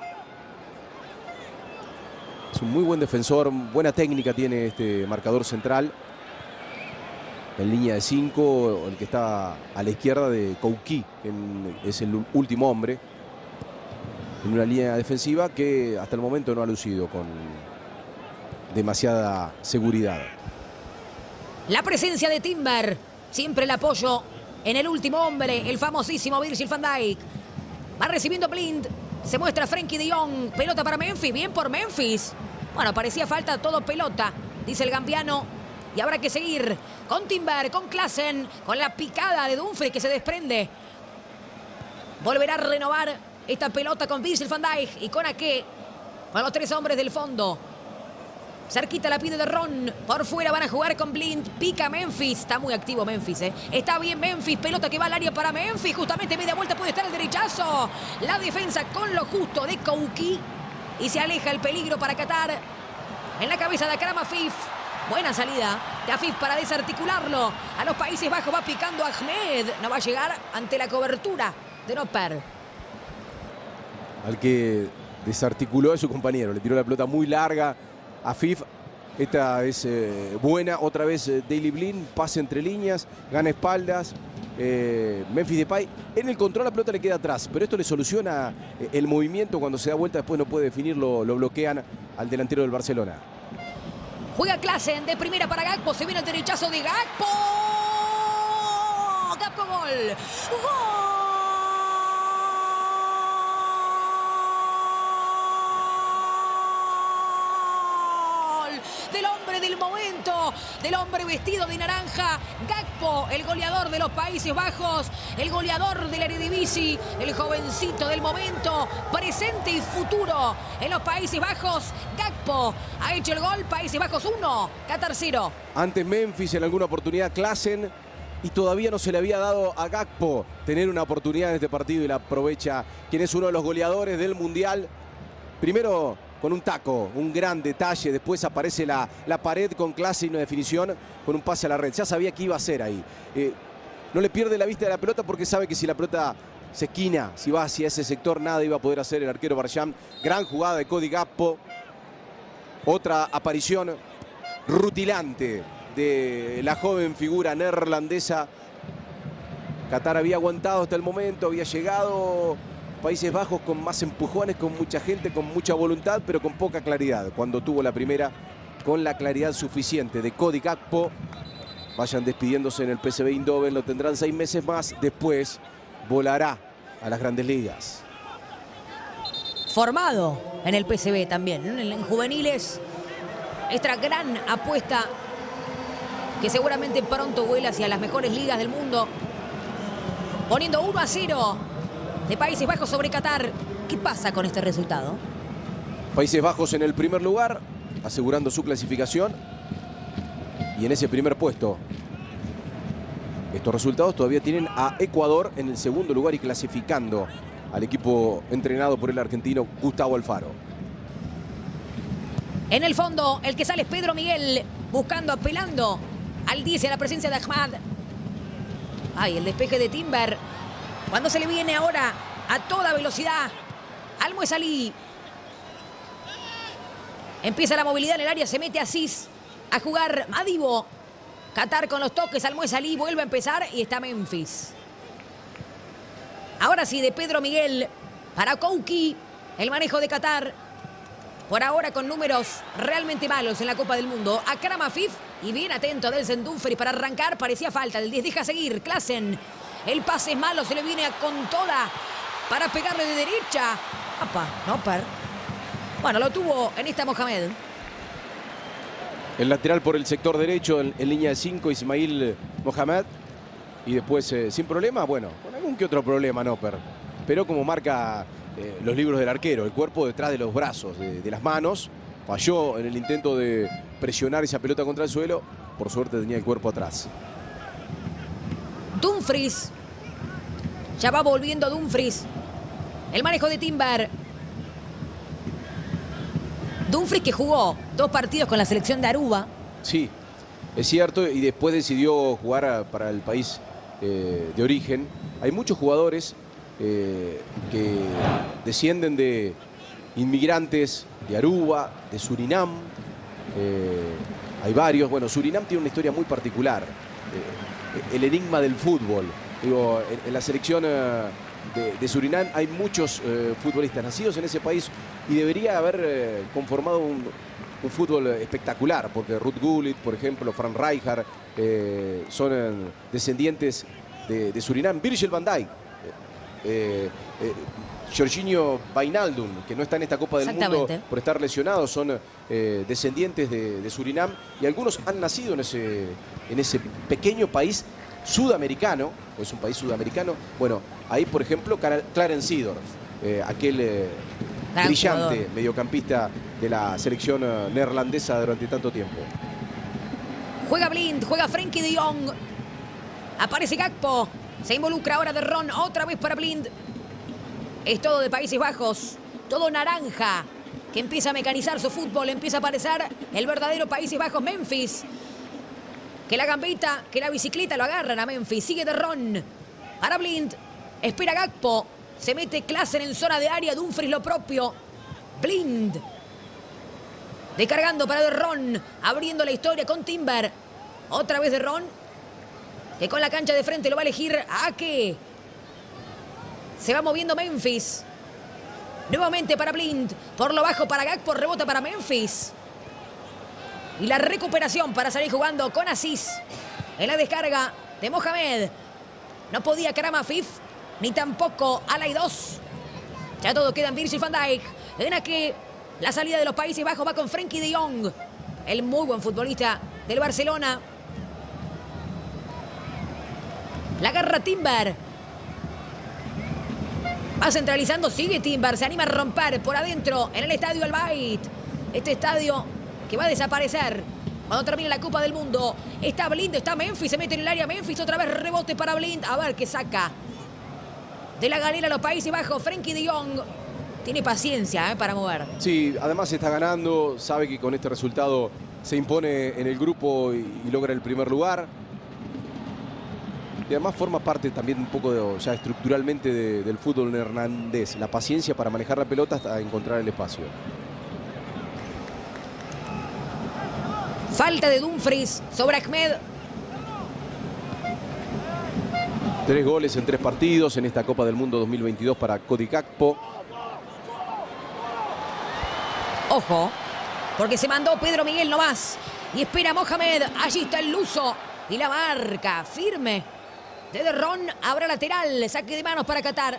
Es un muy buen defensor, buena técnica tiene este marcador central. En línea de 5, el que está a la izquierda de Kouki, que es el último hombre en una línea defensiva que hasta el momento no ha lucido con demasiada seguridad. La presencia de Timber, siempre el apoyo en el último hombre, el famosísimo Virgil van Dijk. Va recibiendo Blind, se muestra Frenkie de Jong, pelota para Memphis, bien por Memphis. Bueno, parecía falta, todo pelota, dice el gambiano. Y habrá que seguir con Timber, con Klaassen, con la picada de Dumfries que se desprende. Volverá a renovar esta pelota con Virgil van Dijk y con Ake, con los 3 hombres del fondo. Cerquita la pide de Ron. Por fuera van a jugar con Blind. Pica Memphis. Está muy activo Memphis, ¿eh? Está bien Memphis. Pelota que va al área para Memphis. Justamente media vuelta puede estar el derechazo. La defensa con lo justo de Kouki. Y se aleja el peligro para Qatar. En la cabeza de Akram Afif. Buena salida de Afif para desarticularlo. A los Países Bajos va picando Ahmed. No va a llegar ante la cobertura de Noper. Al que desarticuló a su compañero. Le tiró la pelota muy larga. Afif, esta es buena, otra vez Daley Blind, pase entre líneas, gana espaldas, Memphis Depay, en el control la pelota le queda atrás, pero esto le soluciona el movimiento cuando se da vuelta, después no puede definirlo, lo bloquean al delantero del Barcelona. Juega Klaassen de primera para Gakpo, se viene el derechazo de Gakpo. Gakpo gol. ¡Gol! Del hombre del momento, del hombre vestido de naranja, Gakpo, el goleador de los Países Bajos, el goleador del Eredivisie, el jovencito del momento, presente y futuro en los Países Bajos. Gakpo ha hecho el gol, Países Bajos 1, Qatar 0. Antes Memphis, en alguna oportunidad Klaassen, y todavía no se le había dado a Gakpo tener una oportunidad en este partido y la aprovecha quien es uno de los goleadores del Mundial. Primero con un taco, un gran detalle, después aparece la pared con clase y una definición con un pase a la red. Ya sabía que iba a hacer ahí. No le pierde la vista de la pelota porque sabe que si la pelota se esquina, si va hacia ese sector, nada iba a poder hacer el arquero Barjam. Gran jugada de Cody Gakpo. Otra aparición rutilante de la joven figura neerlandesa. Qatar había aguantado hasta el momento, había llegado Países Bajos con más empujones, con mucha gente, con mucha voluntad, pero con poca claridad. Cuando tuvo la primera, con la claridad suficiente de Cody Gakpo. Vayan despidiéndose en el PSV Eindhoven, lo tendrán 6 meses más. Después volará a las grandes ligas. Formado en el PSV también, en juveniles. Esta gran apuesta que seguramente pronto vuela hacia las mejores ligas del mundo. Poniendo 1-0 de Países Bajos sobre Qatar. ¿Qué pasa con este resultado? Países Bajos en el primer lugar, asegurando su clasificación. Y en ese primer puesto, estos resultados todavía tienen a Ecuador en el segundo lugar y clasificando al equipo entrenado por el argentino Gustavo Alfaro. En el fondo, el que sale es Pedro Miguel, buscando, apelando al 10 y a la presencia de Ahmad. Ay, el despeje de Timber. Cuando se le viene ahora a toda velocidad al Muesalí. Empieza la movilidad en el área, se mete Asís a jugar a Divo. Qatar con los toques al Muesalí, vuelve a empezar y está Memphis. Ahora sí, de Pedro Miguel para Kouki, el manejo de Qatar. Por ahora con números realmente malos en la Copa del Mundo. Akram Afif y bien atento Delsen Dumfries para arrancar. Parecía falta, el 10 deja seguir. Klaassen, el pase es malo, se le viene con toda para pegarle de derecha. Apa, Noper. Bueno, lo tuvo en esta Mohamed. El lateral por el sector derecho en línea de 5, Ismail Mohamed. Y después, sin problema, bueno, con algún que otro problema, Noper. Pero como marca los libros del arquero, el cuerpo detrás de los brazos, de las manos. Falló en el intento de presionar esa pelota contra el suelo. Por suerte tenía el cuerpo atrás. Dumfries. Ya va volviendo Dumfries. El manejo de Timber. Dumfries que jugó 2 partidos con la selección de Aruba. Sí, es cierto. Y después decidió jugar para el país de origen. Hay muchos jugadores que descienden de inmigrantes de Aruba, de Surinam. Hay varios. Bueno, Surinam tiene una historia muy particular. El enigma del fútbol. Digo, en la selección de Surinam hay muchos futbolistas nacidos en ese país y debería haber conformado un fútbol espectacular, porque Ruud Gullit, por ejemplo, Frank Rijkaard, son descendientes de Surinam. Virgil van Dijk, Jorginho Wijnaldum, que no está en esta Copa del Mundo por estar lesionado, son descendientes de Surinam, y algunos han nacido en ese pequeño país sudamericano. Es un país sudamericano. Bueno, ahí por ejemplo Clarence Seedorf, aquel Gran brillante jugador. mediocampista de la selección neerlandesa durante tanto tiempo. Juega Blind, juega Frenkie de Jong. Aparece Gakpo. Se involucra ahora de Ron, otra vez para Blind. Es todo de Países Bajos, todo naranja, que empieza a mecanizar su fútbol, empieza a aparecer el verdadero Países Bajos, Memphis. Que la gambeta, que la bicicleta lo agarran a Memphis. Sigue de Ron. Para Blind. Espera Gakpo. Se mete Klaassen en zona de área. Dumfries lo propio. Blind. Descargando para de Ron. Abriendo la historia con Timber. Otra vez de Ron. Que con la cancha de frente lo va a elegir a Ake. Se va moviendo Memphis. Nuevamente para Blind. Por lo bajo para Gakpo. Rebota para Memphis. Y la recuperación para salir jugando con Aziz. En la descarga de Mohamed. No podía Akram Afif. Ni tampoco Alay 2. Ya todo queda en Virgil van Dijk. En Ake. La salida de los Países Bajos va con Frenkie de Jong. El muy buen futbolista del Barcelona. La agarra Timber. Va centralizando, sigue Timber. Se anima a romper por adentro en el estadio Al Bayt. Este estadio que va a desaparecer cuando termine la Copa del Mundo. Está Blind, está Memphis. Se mete en el área Memphis. Otra vez rebote para Blind. A ver qué saca de la galera los Países Bajos. Frenkie de Jong tiene paciencia para mover. Sí, además está ganando. Sabe que con este resultado se impone en el grupo y logra el primer lugar. Y además forma parte también un poco ya estructuralmente del fútbol neerlandés. La paciencia para manejar la pelota hasta encontrar el espacio. Falta de Dumfries sobre Ahmed. 3 goles en 3 partidos en esta Copa del Mundo 2022 para Cody Gakpo. Ojo, porque se mandó Pedro Miguel nomás. Y espera Mohamed. Allí está el luso. Y la marca firme de Ron. Habrá lateral. Saque de manos para Qatar.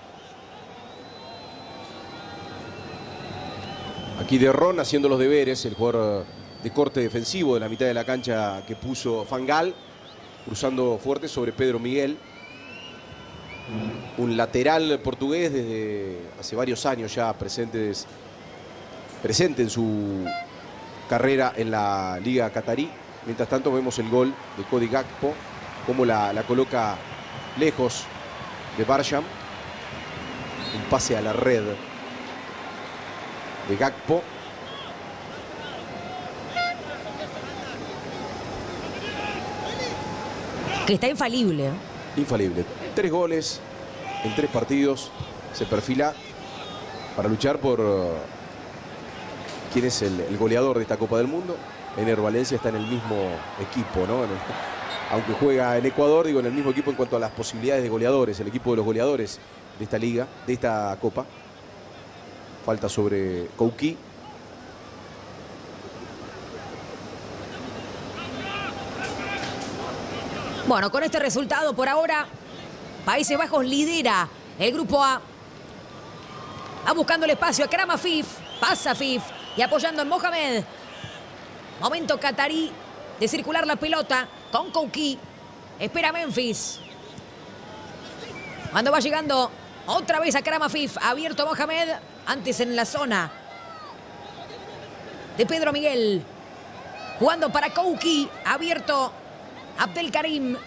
Aquí de Ron haciendo los deberes. El jugador de corte defensivo de la mitad de la cancha que puso Van Gaal. Cruzando fuerte sobre Pedro Miguel. Un lateral portugués desde hace varios años ya presente en su carrera en la Liga Catarí. Mientras tanto vemos el gol de Cody Gakpo, cómo la coloca lejos de Barsham. Un pase a la red de Gakpo. Que está infalible. Infalible. 3 goles en 3 partidos. Se perfila para luchar por quién es el goleador de esta Copa del Mundo. Ener Valencia está en el mismo equipo, ¿no? Aunque juega en Ecuador, digo, en el mismo equipo en cuanto a las posibilidades de goleadores. El equipo de los goleadores de esta liga, de esta Copa. Falta sobre Kouki. Bueno, con este resultado por ahora, Países Bajos lidera el grupo A. Va buscando el espacio a Akram Afif. Pasa Afif y apoyando en Mohamed. Momento catarí de circular la pelota con Kouki. Espera Memphis. Cuando va llegando otra vez a Akram Afif. Abierto Mohamed. Antes en la zona de Pedro Miguel. Jugando para Kouki. Abierto Abdelkarim.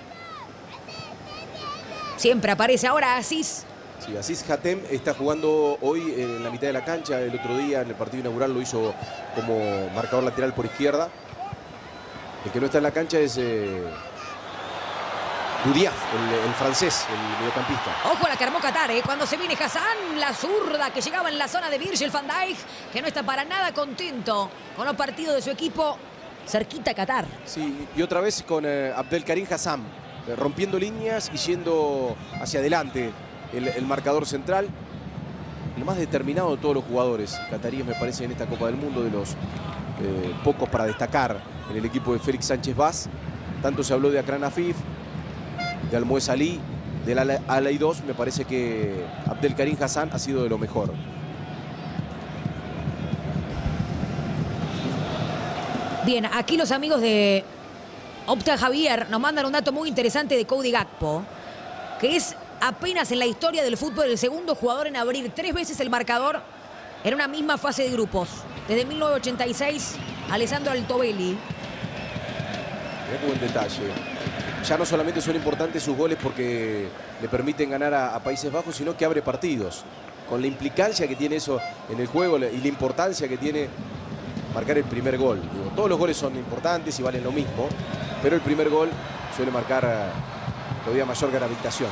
Siempre aparece ahora Aziz. Sí, Aziz Hatem está jugando hoy en la mitad de la cancha. El otro día en el partido inaugural lo hizo como marcador lateral por izquierda. El que no está en la cancha es Goudiaf, el francés, el mediocampista. Ojo a la que armó Qatar, cuando se viene Hassan, la zurda que llegaba en la zona de Virgil van Dijk, que no está para nada contento con los partidos de su equipo. Cerquita Qatar. Sí, y otra vez con Abdelkarim Hassam, rompiendo líneas y yendo hacia adelante el marcador central. El más determinado de todos los jugadores cataríes, me parece, en esta Copa del Mundo, de los pocos para destacar en el equipo de Félix Sánchez Vaz. Tanto se habló de Akram Afif, de Almoez Ali, del Alay 2. Me parece que Abdelkarim Hassan ha sido de lo mejor. Bien, aquí los amigos de Opta Javier nos mandan un dato muy interesante de Cody Gakpo, que es apenas en la historia del fútbol el segundo jugador en abrir 3 veces el marcador en una misma fase de grupos. Desde 1986, Alessandro Altobelli. Qué buen detalle. Ya no solamente son importantes sus goles porque le permiten ganar a Países Bajos, sino que abre partidos. Con la implicancia que tiene eso en el juego y la importancia que tiene marcar el primer gol. Digo, todos los goles son importantes y valen lo mismo, pero el primer gol suele marcar todavía mayor gravitación.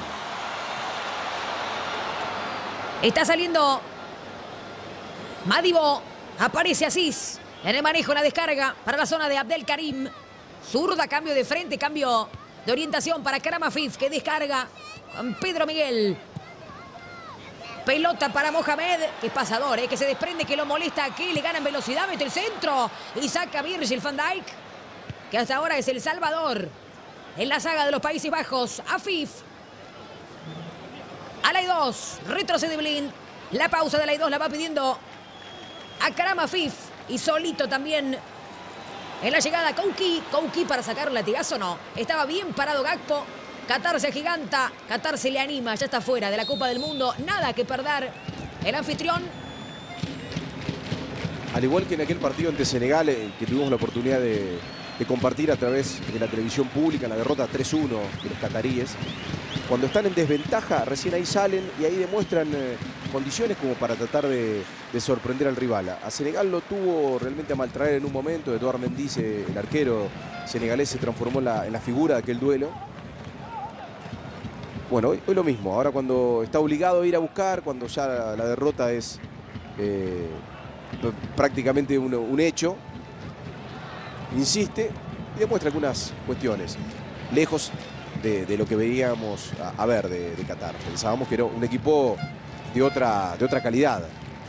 Está saliendo Madibo. Aparece Asís en el manejo, la descarga para la zona de Abdelkarim. Zurda, cambio de frente, cambio de orientación para Akram Afif, que descarga con Pedro Miguel. Pelota para Mohamed, que es pasador, que se desprende, que lo molesta, que le gana en velocidad, mete el centro y saca Virgil van Dijk, que hasta ahora es el salvador en la saga de los Países Bajos. Afif. A la 2, retrocede Blind. La pausa de la 2 la va pidiendo Akram Afif y solito también en la llegada Kouki. Kouki para sacar un latigazo, no. Estaba bien parado Gakpo. Qatar se agiganta, Qatar se le anima, ya está fuera de la Copa del Mundo. Nada que perder el anfitrión. Al igual que en aquel partido ante Senegal, que tuvimos la oportunidad de compartir a través de la televisión pública, la derrota 3-1 de los cataríes. Cuando están en desventaja, recién ahí salen y ahí demuestran condiciones como para tratar de sorprender al rival. A Senegal lo tuvo realmente a maltraer en un momento. Eduard Mendy, el arquero senegalés, se transformó en la figura de aquel duelo. Bueno, hoy lo mismo. Ahora cuando está obligado a ir a buscar, cuando ya la derrota es prácticamente un hecho, insiste y demuestra algunas cuestiones. Lejos de lo que veíamos a ver de Qatar. Pensábamos que era un equipo de otra calidad.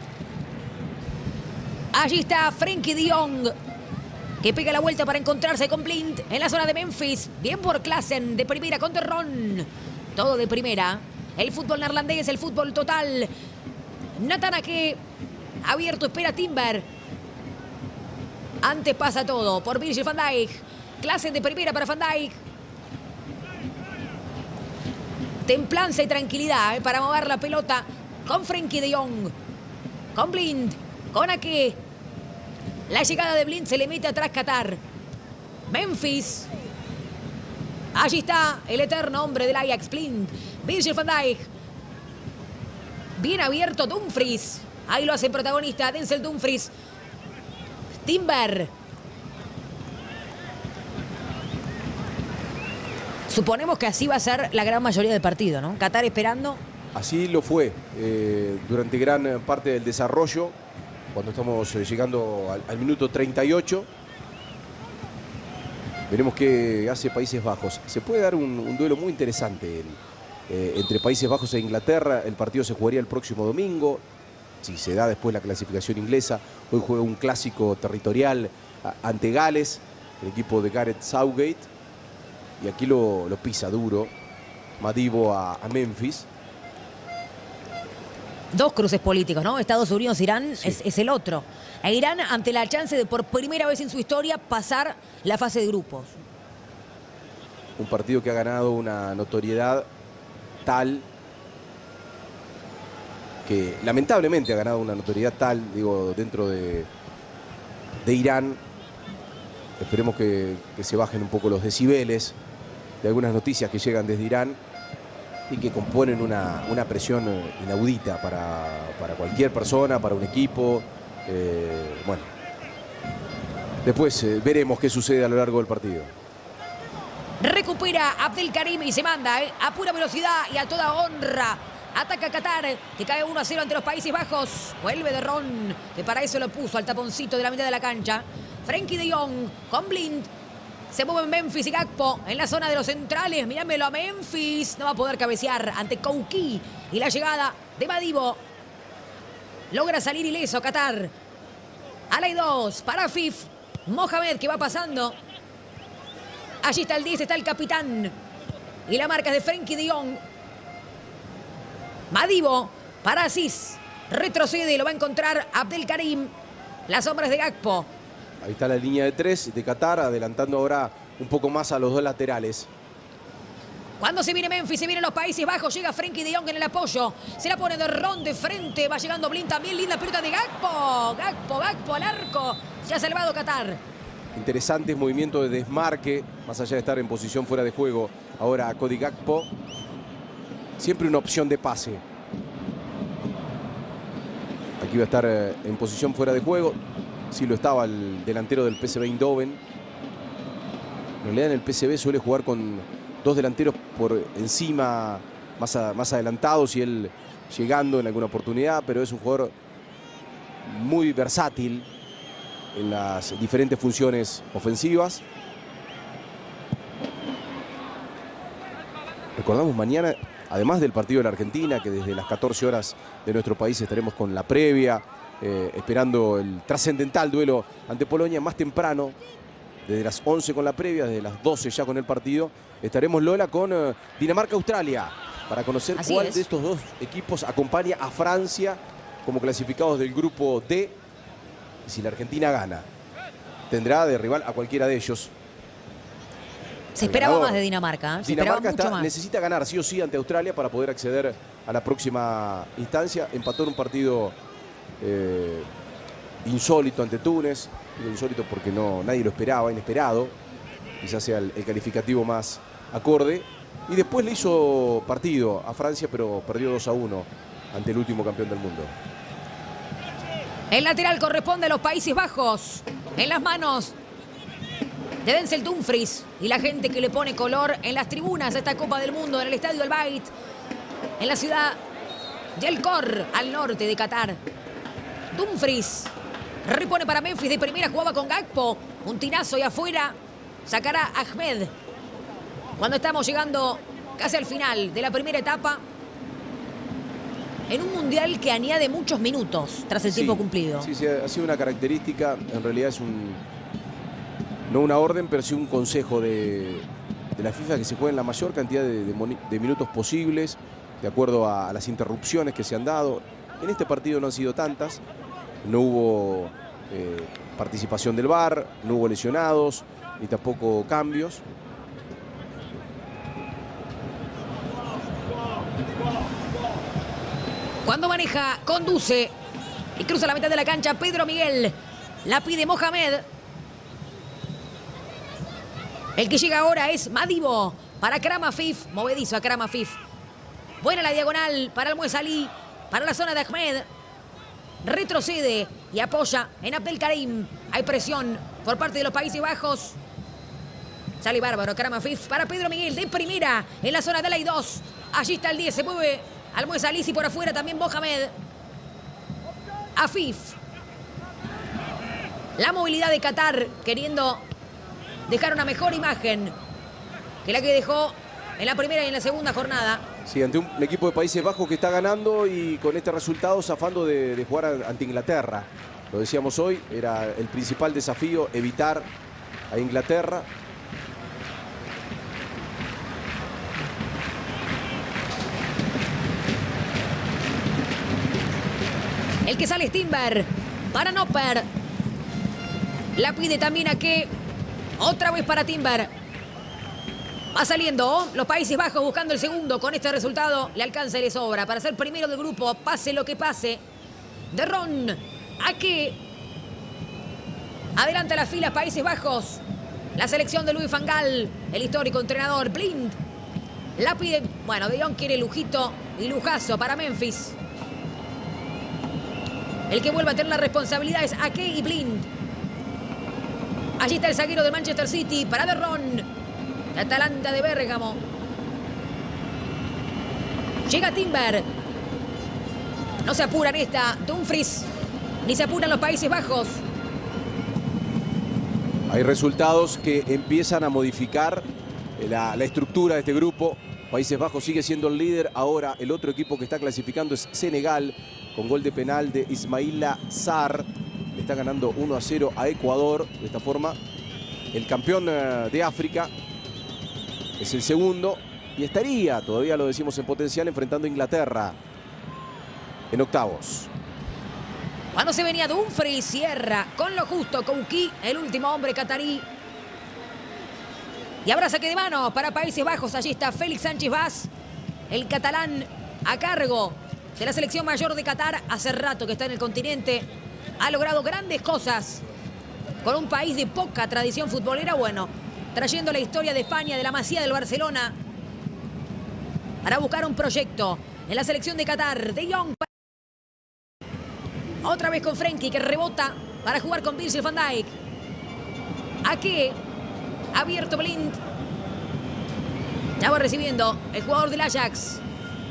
Allí está Frenkie de Jong, que pega la vuelta para encontrarse con Blind en la zona de Memphis. Bien por Klaassen, de primera con Terron. Todo de primera. El fútbol neerlandés, el fútbol total. Nathan Ake, abierto, espera Timber. Antes pasa todo por Virgil van Dijk. Klaassen de primera para van Dijk. Templanza y tranquilidad para mover la pelota con Frenkie de Jong. Con Blind, con Ake. La llegada de Blind se le mete atrás Qatar. Memphis. Allí está el eterno hombre del Ajax, Blind. Virgil van Dijk. Bien abierto Dumfries. Ahí lo hace protagonista Denzel Dumfries. Timber. Suponemos que así va a ser la gran mayoría del partido, ¿no? Qatar esperando. Así lo fue durante gran parte del desarrollo, cuando estamos llegando al minuto 38. Veremos qué hace Países Bajos. Se puede dar un duelo muy interesante entre Países Bajos e Inglaterra. El partido se jugaría el próximo domingo, si se da después la clasificación inglesa. Hoy juega un clásico territorial ante Gales, el equipo de Gareth Southgate. Y aquí lo pisa duro Madibo a Memphis. Dos cruces políticos, ¿no? Estados Unidos, Irán, sí. es el otro. A Irán ante la chance de por primera vez en su historia pasar la fase de grupos. Un partido que ha ganado una notoriedad tal que lamentablemente ha ganado una notoriedad tal, digo, dentro de Irán. Esperemos que se bajen un poco los decibeles de algunas noticias que llegan desde Irán y que componen una presión inaudita para cualquier persona, para un equipo. Bueno, después veremos qué sucede a lo largo del partido. Recupera Abdelkarim y se manda a pura velocidad y a toda honra. Ataca Qatar, que cae 1-0 ante los Países Bajos. Vuelve de Ron, que para eso lo puso al taponcito de la mitad de la cancha. Frenkie de Jong con Blind. Se mueven Memphis y Gakpo en la zona de los centrales. Mirámelo a Memphis. No va a poder cabecear ante Kouki. Y la llegada de Madibo. Logra salir ileso Qatar. A la 2 para Afif. Mohamed, que va pasando. Allí está el 10, está el capitán. Y la marca es de Frenkie de Jong. Madibo para Asís. Retrocede y lo va a encontrar Abdelkarim. Las sombras de Gakpo. Ahí está la línea de 3 de Qatar, adelantando ahora un poco más a los dos laterales. Cuando se viene Memphis, se vienen los Países Bajos, llega Frenkie de Jong en el apoyo. Se la pone de Ron de frente, va llegando Blind también, linda pelota de Gakpo. Gakpo al arco, se ha salvado Qatar. Interesantes movimientos de desmarque, más allá de estar en posición fuera de juego. Ahora Cody Gakpo, siempre una opción de pase. Aquí va a estar en posición fuera de juego. Sí lo estaba el delantero del PSV Eindhoven. En realidad en el PSV suele jugar con dos delanteros por encima, más adelantados, y él llegando en alguna oportunidad, pero es un jugador muy versátil en las diferentes funciones ofensivas. Recordamos mañana, además del partido de la Argentina, que desde las 14 horas de nuestro país estaremos con la previa, esperando el trascendental duelo ante Polonia. Más temprano, desde las 11 con la previa, desde las 12 ya con el partido, estaremos, Lola, con Dinamarca-Australia, para conocer cuál de estos dos equipos acompaña a Francia como clasificados del grupo D. Y si la Argentina gana, tendrá de rival a cualquiera de ellos. Se esperaba más de Dinamarca. Dinamarca necesita ganar sí o sí ante Australia para poder acceder a la próxima instancia. Empató en un partido insólito ante Túnez. Insólito porque nadie lo esperaba, inesperado. Quizás sea el calificativo más acorde. Y después le hizo partido a Francia, pero perdió 2-1 ante el último campeón del mundo. El lateral corresponde a los Países Bajos. En las manos de Denzel Dumfries y la gente que le pone color en las tribunas a esta Copa del Mundo, en el Estadio El Bayt, en la ciudad de El Khor, al norte de Qatar. Dumfries repone para Memphis de primera, jugaba con Gakpo. Un tinazo y afuera sacará Ahmed. Cuando estamos llegando casi al final de la primera etapa, en un mundial que añade muchos minutos tras el tiempo cumplido. Sí, ha sido una característica, en realidad es no una orden, pero sí un consejo de la FIFA, que se jueguen la mayor cantidad de minutos posibles, de acuerdo a las interrupciones que se han dado. En este partido no han sido tantas, no hubo participación del VAR, no hubo lesionados, ni tampoco cambios. Cuando maneja, conduce y cruza la mitad de la cancha Pedro Miguel. La pide Mohamed. El que llega ahora es Madibo para Akram Afif. Movedizo Akram Afif. Buena la diagonal para Almoez Ali. Para la zona de Ahmed. Retrocede y apoya en Abdelkarim. Hay presión por parte de los Países Bajos. Sale bárbaro Akram Afif para Pedro Miguel de primera en la zona de la I2. Allí está el 10. Se mueve Almoez Ali y por afuera también Mohamed. Afif. La movilidad de Qatar queriendo dejar una mejor imagen que la que dejó en la primera y en la segunda jornada. Sí, ante un equipo de Países Bajos que está ganando y con este resultado zafando de jugar ante Inglaterra. Lo decíamos hoy, era el principal desafío, evitar a Inglaterra. El que sale es Timber para Noper. La pide también a que otra vez para Timber. Va saliendo los Países Bajos buscando el segundo. Con este resultado le alcanza y le sobra para ser primero del grupo, pase lo que pase. De Ron a que adelanta las filas Países Bajos. La selección de Louis van Gaal, el histórico entrenador. Blind la pide. Bueno, De Jong quiere lujito y lujazo para Memphis. El que vuelve a tener la responsabilidad es Ake y Blind. Allí está el zaguero de Manchester City para De Ron. La Atalanta de Bérgamo. Llega Timber. No se apuran esta Dumfries, ni se apuran los Países Bajos. Hay resultados que empiezan a modificar la estructura de este grupo. Países Bajos sigue siendo el líder. Ahora el otro equipo que está clasificando es Senegal, con gol de penal de Ismaila Sarr. Le está ganando 1-0 a Ecuador. De esta forma, el campeón de África es el segundo y estaría, todavía lo decimos en potencial, enfrentando a Inglaterra en octavos. Cuando se venía Dumfries, cierra con lo justo Kouki, el último hombre catarí. Y habrá saque de manos para Países Bajos. Allí está Félix Sánchez Vaz, el catalán a cargo de la selección mayor de Qatar. Hace rato que está en el continente. Ha logrado grandes cosas con un país de poca tradición futbolera. Bueno, trayendo la historia de España, de la Masía del Barcelona, para buscar un proyecto en la selección de Qatar. De Jong. Otra vez con Frenkie, que rebota para jugar con Virgil van Dijk. Aquí, abierto Blind. Ya va recibiendo el jugador del Ajax.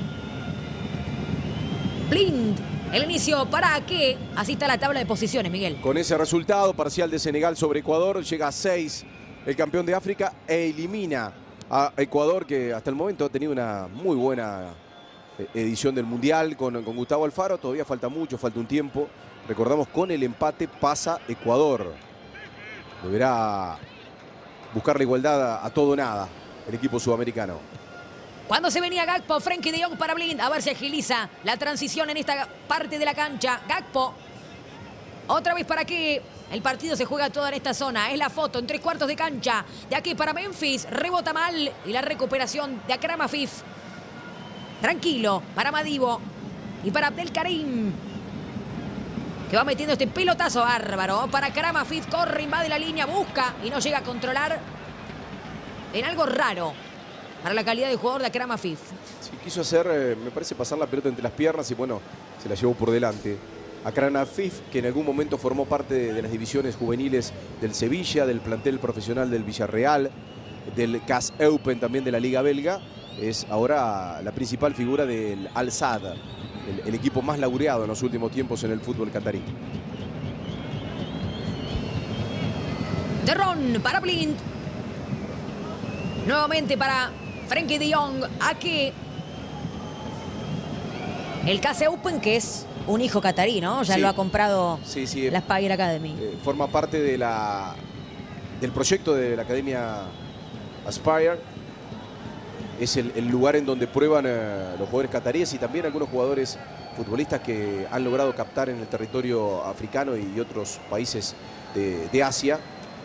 Blind, el inicio para Ake. Así está la tabla de posiciones, Miguel. Con ese resultado parcial de Senegal sobre Ecuador, llega a 6 el campeón de África e elimina a Ecuador, que hasta el momento ha tenido una muy buena edición del Mundial con Gustavo Alfaro. Todavía falta mucho, falta un tiempo. Recordamos, con el empate pasa Ecuador. Deberá buscar la igualdad a todo o nada el equipo sudamericano. Cuando se venía Gakpo, Frenkie de Jong para Blind. A ver si agiliza la transición en esta parte de la cancha. Gakpo. Otra vez para que el partido se juega todo en esta zona. Es la foto en 3/4 de cancha. De aquí para Memphis. Rebota mal. Y la recuperación de Akram Afif. Tranquilo para Madibo. Y para Abdelkarim, que va metiendo este pelotazo bárbaro. Para Akram Afif. Corre, invade la línea. Busca y no llega a controlar. En algo raro para la calidad de jugador de Akram Afif. Sí, quiso hacer, me parece, pasar la pelota entre las piernas y bueno, se la llevó por delante. Akram Afif, que en algún momento formó parte de las divisiones juveniles del Sevilla, del plantel profesional del Villarreal, del CAS Eupen también de la Liga Belga, es ahora la principal figura del Al-Sadd, el equipo más laureado en los últimos tiempos en el fútbol catarí. Terrón para Blind. Nuevamente para Frenkie de Jong. Aquí el CAS Eupen, que es un hijo catarí, ¿no? Ya sí, lo ha comprado sí, la Spire Academy. Forma parte de del proyecto de la Academia Aspire. Es el lugar en donde prueban los jugadores cataríes y también algunos jugadores futbolistas que han logrado captar en el territorio africano y otros países de Asia.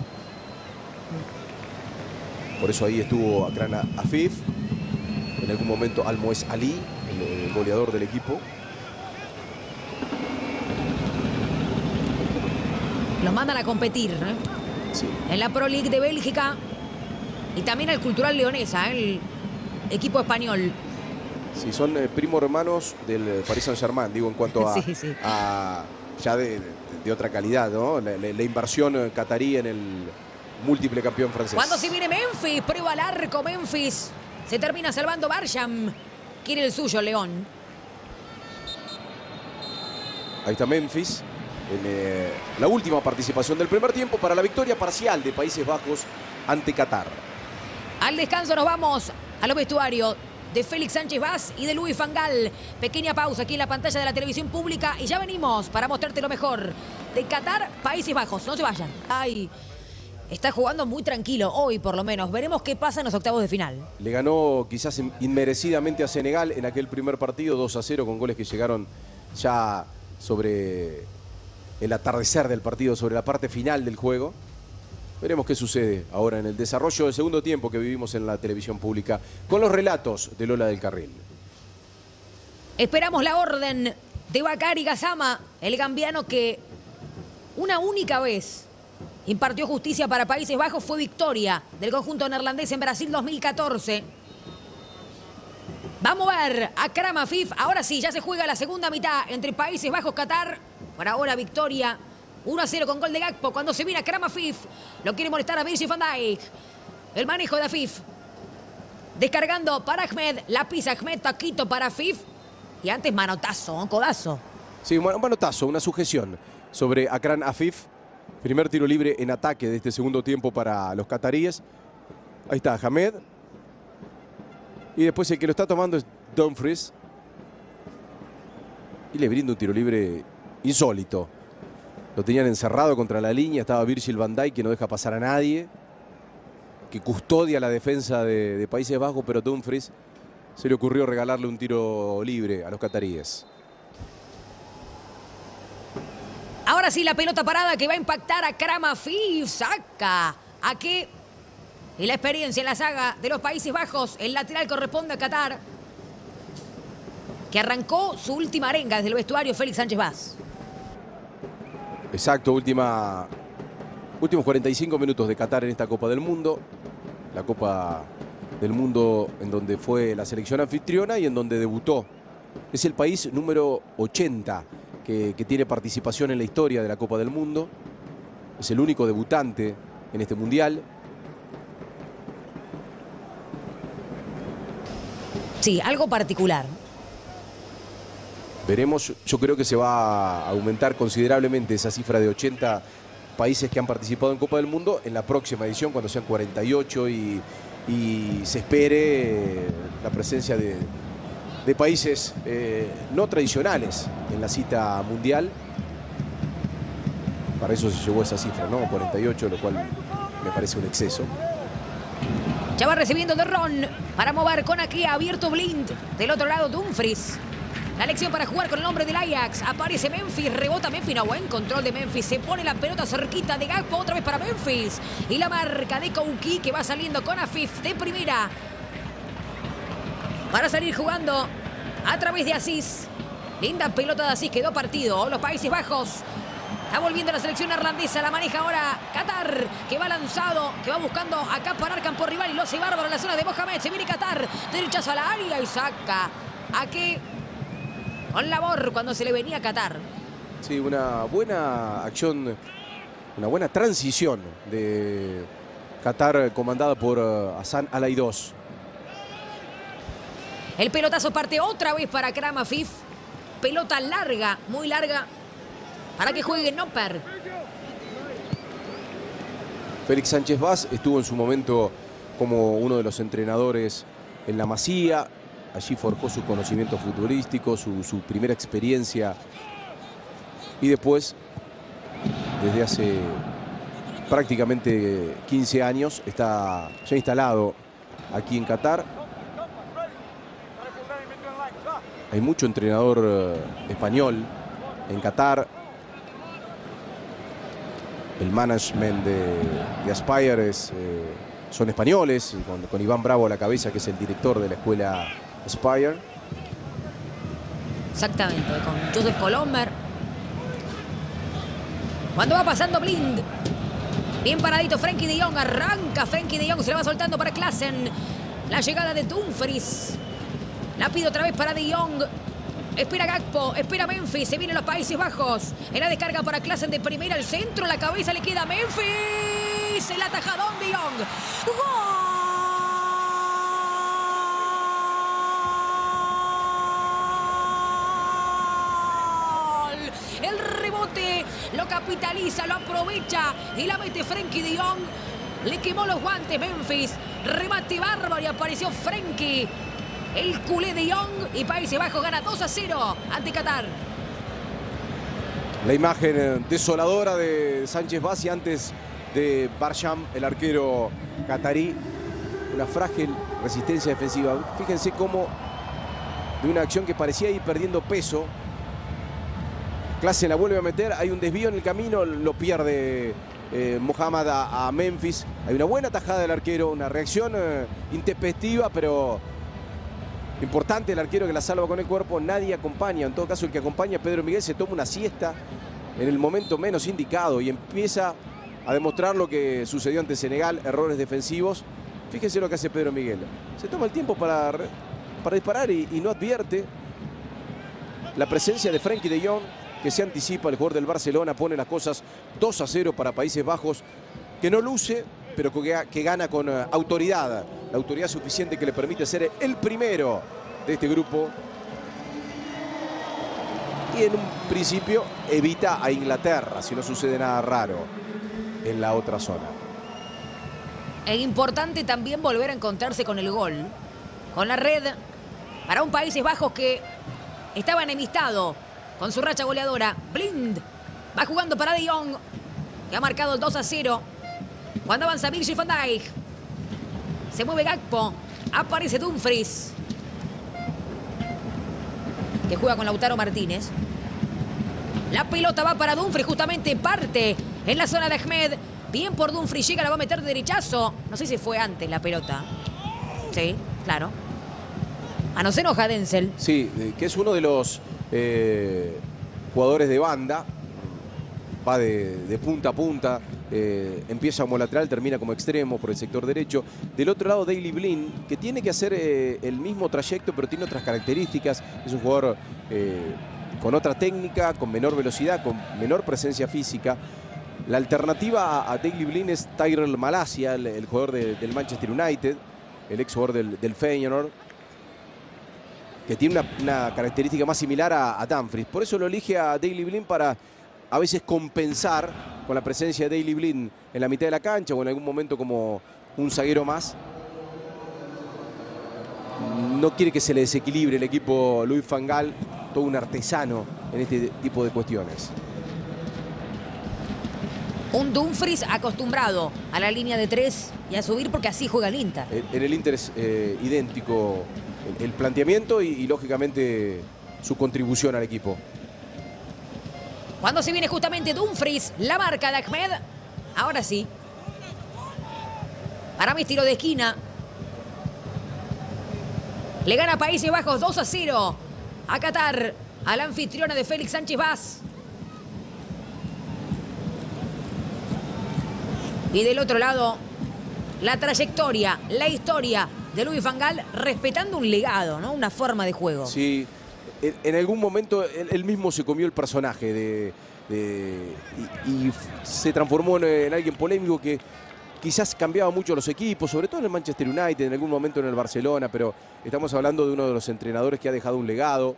Por eso ahí estuvo Akram Afif, en algún momento Almoez Ali, el goleador del equipo. Los mandan a competir, ¿eh? Sí. En la Pro League de Bélgica y también al Cultural Leonesa, el equipo español. Sí, son primos hermanos del Paris Saint-Germain, digo, en cuanto a, Sí, sí. a ya de otra calidad, ¿no? La inversión catarí en el múltiple campeón francés. Cuando se viene Memphis, prueba al arco Memphis. Se termina salvando Barsham. Quiere el suyo, León. Ahí está Memphis en la última participación del primer tiempo para la victoria parcial de Países Bajos ante Qatar. Al descanso nos vamos a los vestuarios de Félix Sánchez Vaz y de Louis van Gaal. Pequeña pausa aquí en la pantalla de la televisión pública y ya venimos para mostrarte lo mejor de Qatar, Países Bajos. No se vayan. Ay, está jugando muy tranquilo hoy, por lo menos. Veremos qué pasa en los octavos de final. Le ganó quizás inmerecidamente a Senegal en aquel primer partido 2-0 con goles que llegaron ya sobre el atardecer del partido, sobre la parte final del juego. Veremos qué sucede ahora en el desarrollo del segundo tiempo que vivimos en la televisión pública con los relatos de Lola del Carril. Esperamos la orden de Bakary Gassama, el gambiano que una única vez impartió justicia para Países Bajos. Fue victoria del conjunto neerlandés en Brasil 2014. Vamos a ver a Akram Afif. Ahora sí, ya se juega la segunda mitad entre Países Bajos-Qatar. Por ahora victoria 1-0 con gol de Gakpo. Cuando se viene Akram Afif, lo quiere molestar a Virgil van Dijk. El manejo de Afif. Descargando para Ahmed. La pisa Ahmed, taquito para Afif. Y antes manotazo, un codazo. Sí, un manotazo, una sujeción sobre Akram Afif. Primer tiro libre en ataque de este segundo tiempo para los cataríes. Ahí está Ahmed. Y después el que lo está tomando es Dumfries. Y le brinda un tiro libre insólito. Lo tenían encerrado contra la línea. Estaba Virgil van Dijk, que no deja pasar a nadie, que custodia la defensa de Países Bajos, pero Dumfries se le ocurrió regalarle un tiro libre a los cataríes. Ahora sí, la pelota parada que va a impactar a Akram Afif. Saca. Aquí y la experiencia en la saga de los Países Bajos. El lateral corresponde a Qatar, que arrancó su última arenga desde el vestuario Félix Sánchez Vaz. Exacto, últimos 45 minutos de Qatar en esta Copa del Mundo. La Copa del Mundo en donde fue la selección anfitriona y en donde debutó. Es el país número 80 que tiene participación en la historia de la Copa del Mundo. Es el único debutante en este mundial. Sí, algo particular. Veremos, yo creo que se va a aumentar considerablemente esa cifra de 80 países que han participado en Copa del Mundo en la próxima edición, cuando sean 48 y se espere la presencia de países no tradicionales en la cita mundial. Para eso se llevó esa cifra, ¿no? 48, lo cual me parece un exceso. Ya va recibiendo de Ron para mover con aquí abierto Blind. Del otro lado Dumfries. La elección para jugar con el hombre del Ajax. Aparece Memphis, rebota Memphis. No, buen control de Memphis. Se pone la pelota cerquita de Gakpo. Otra vez para Memphis. Y la marca de Kouki, que va saliendo con Afif de primera. Para salir jugando a través de Asís. Linda pelota de Asís. Quedó partido. Los Países Bajos. Está volviendo la selección neerlandesa. La maneja ahora Qatar, que va lanzado, que va buscando acaparar campo rival y lo hace bárbaro en la zona de Mohamed. Se viene Qatar. Derechazo a la área y saca. ¿A qué? Con labor cuando se le venía a Qatar. Sí, una buena acción, una buena transición de Qatar comandada por Hassan Al-Aidós. El pelotazo parte otra vez para Akram Afif. Pelota larga, muy larga, para que juegue Noper. Félix Sánchez Vaz estuvo en su momento como uno de los entrenadores en la Masía. Allí forjó su conocimiento futbolístico, su primera experiencia. Y después, desde hace prácticamente 15 años, está ya instalado aquí en Qatar. Hay mucho entrenador español en Qatar. El management de Aspire son españoles, con Iván Bravo a la cabeza, que es el director de la escuela Aspire. Exactamente, con Joseph Colomber. Cuando va pasando Blind. Bien paradito Frenkie de Jong. Arranca Frenkie de Jong. Se le va soltando para Klaassen. La llegada de Dumfries. La pide otra vez para de Jong. Espera Gakpo. Espera Memphis. Se vienen los Países Bajos. En la descarga para Klaassen de primera al centro. La cabeza le queda a Memphis. El atajadón de Jong. ¡Gol! El rebote lo capitaliza, lo aprovecha y la mete Frenkie de Jong. Le quemó los guantes Memphis. Remate bárbaro y apareció Frenkie. El culé de Jong y Países Bajos gana 2-0 ante Qatar. La imagen desoladora de Sánchez Vaz y antes de Barsham, el arquero qatarí. Una frágil resistencia defensiva. Fíjense cómo de una acción que parecía ir perdiendo peso, Klaassen la vuelve a meter, hay un desvío en el camino, lo pierde Mohamed a Memphis. Hay una buena tajada del arquero, una reacción intempestiva, pero importante el arquero que la salva con el cuerpo. Nadie acompaña, en todo caso el que acompaña, Pedro Miguel, se toma una siesta en el momento menos indicado y empieza a demostrar lo que sucedió ante Senegal, errores defensivos. Fíjense lo que hace Pedro Miguel. Se toma el tiempo para disparar y no advierte la presencia de Frenkie de Jong, que se anticipa. El jugador del Barcelona pone las cosas 2-0 para Países Bajos, que no luce, pero que gana con autoridad. La autoridad suficiente que le permite ser el primero de este grupo. Y en un principio evita a Inglaterra, si no sucede nada raro en la otra zona. Es importante también volver a encontrarse con el gol, con la red, para un Países Bajos que estaba enemistado con su racha goleadora. Blind va jugando para de Jong, que ha marcado el 2-0. Cuando avanza Virgil van Dijk, se mueve Gakpo, aparece Dumfries, que juega con Lautaro Martínez. La pelota va para Dumfries, justamente parte en la zona de Ahmed. Bien por Dumfries, llega, la va a meter de derechazo. No sé si fue antes la pelota. Sí, claro. Ah, no se enoja Denzel. Sí, que es uno de los jugadores de banda. Va de punta a punta. Empieza como lateral, termina como extremo por el sector derecho. Del otro lado, Daley Blind, que tiene que hacer el mismo trayecto, pero tiene otras características. Es un jugador con otra técnica, con menor velocidad, con menor presencia física. La alternativa a Daley Blind es Tyrell Malacia, el jugador del Manchester United, el ex jugador del Feyenoord, que tiene una característica más similar a Dumfries. Por eso lo elige a Daley Blind, para a veces compensar con la presencia de Daley Blind en la mitad de la cancha o en algún momento como un zaguero más. No quiere que se le desequilibre el equipo Louis van Gaal, todo un artesano en este tipo de cuestiones. Un Dumfries acostumbrado a la línea de 3 y a subir, porque así juega el Inter. En el Inter es idéntico el planteamiento y lógicamente su contribución al equipo. Cuando se viene justamente Dumfries, la marca de Ahmed. Ahora sí. Para mí, tiro de esquina. Le gana Países Bajos 2-0 a Qatar, a la anfitriona de Félix Sánchez Vaz. Y del otro lado, la trayectoria, la historia de Louis van Gaal, respetando un legado, ¿no? Una forma de juego. Sí, en algún momento él mismo se comió el personaje y se transformó en alguien polémico que quizás cambiaba mucho los equipos, sobre todo en el Manchester United, en algún momento en el Barcelona, pero estamos hablando de uno de los entrenadores que ha dejado un legado.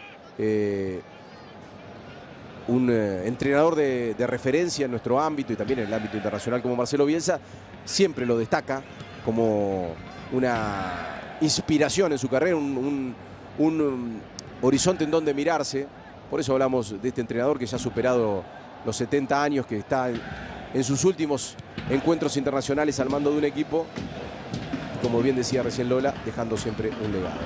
Un entrenador de referencia en nuestro ámbito y también en el ámbito internacional como Marcelo Bielsa, siempre lo destaca como una inspiración en su carrera, un horizonte en donde mirarse. Por eso hablamos de este entrenador que ya ha superado los 70 años, que está en sus últimos encuentros internacionales al mando de un equipo, como bien decía recién Lola, dejando siempre un legado.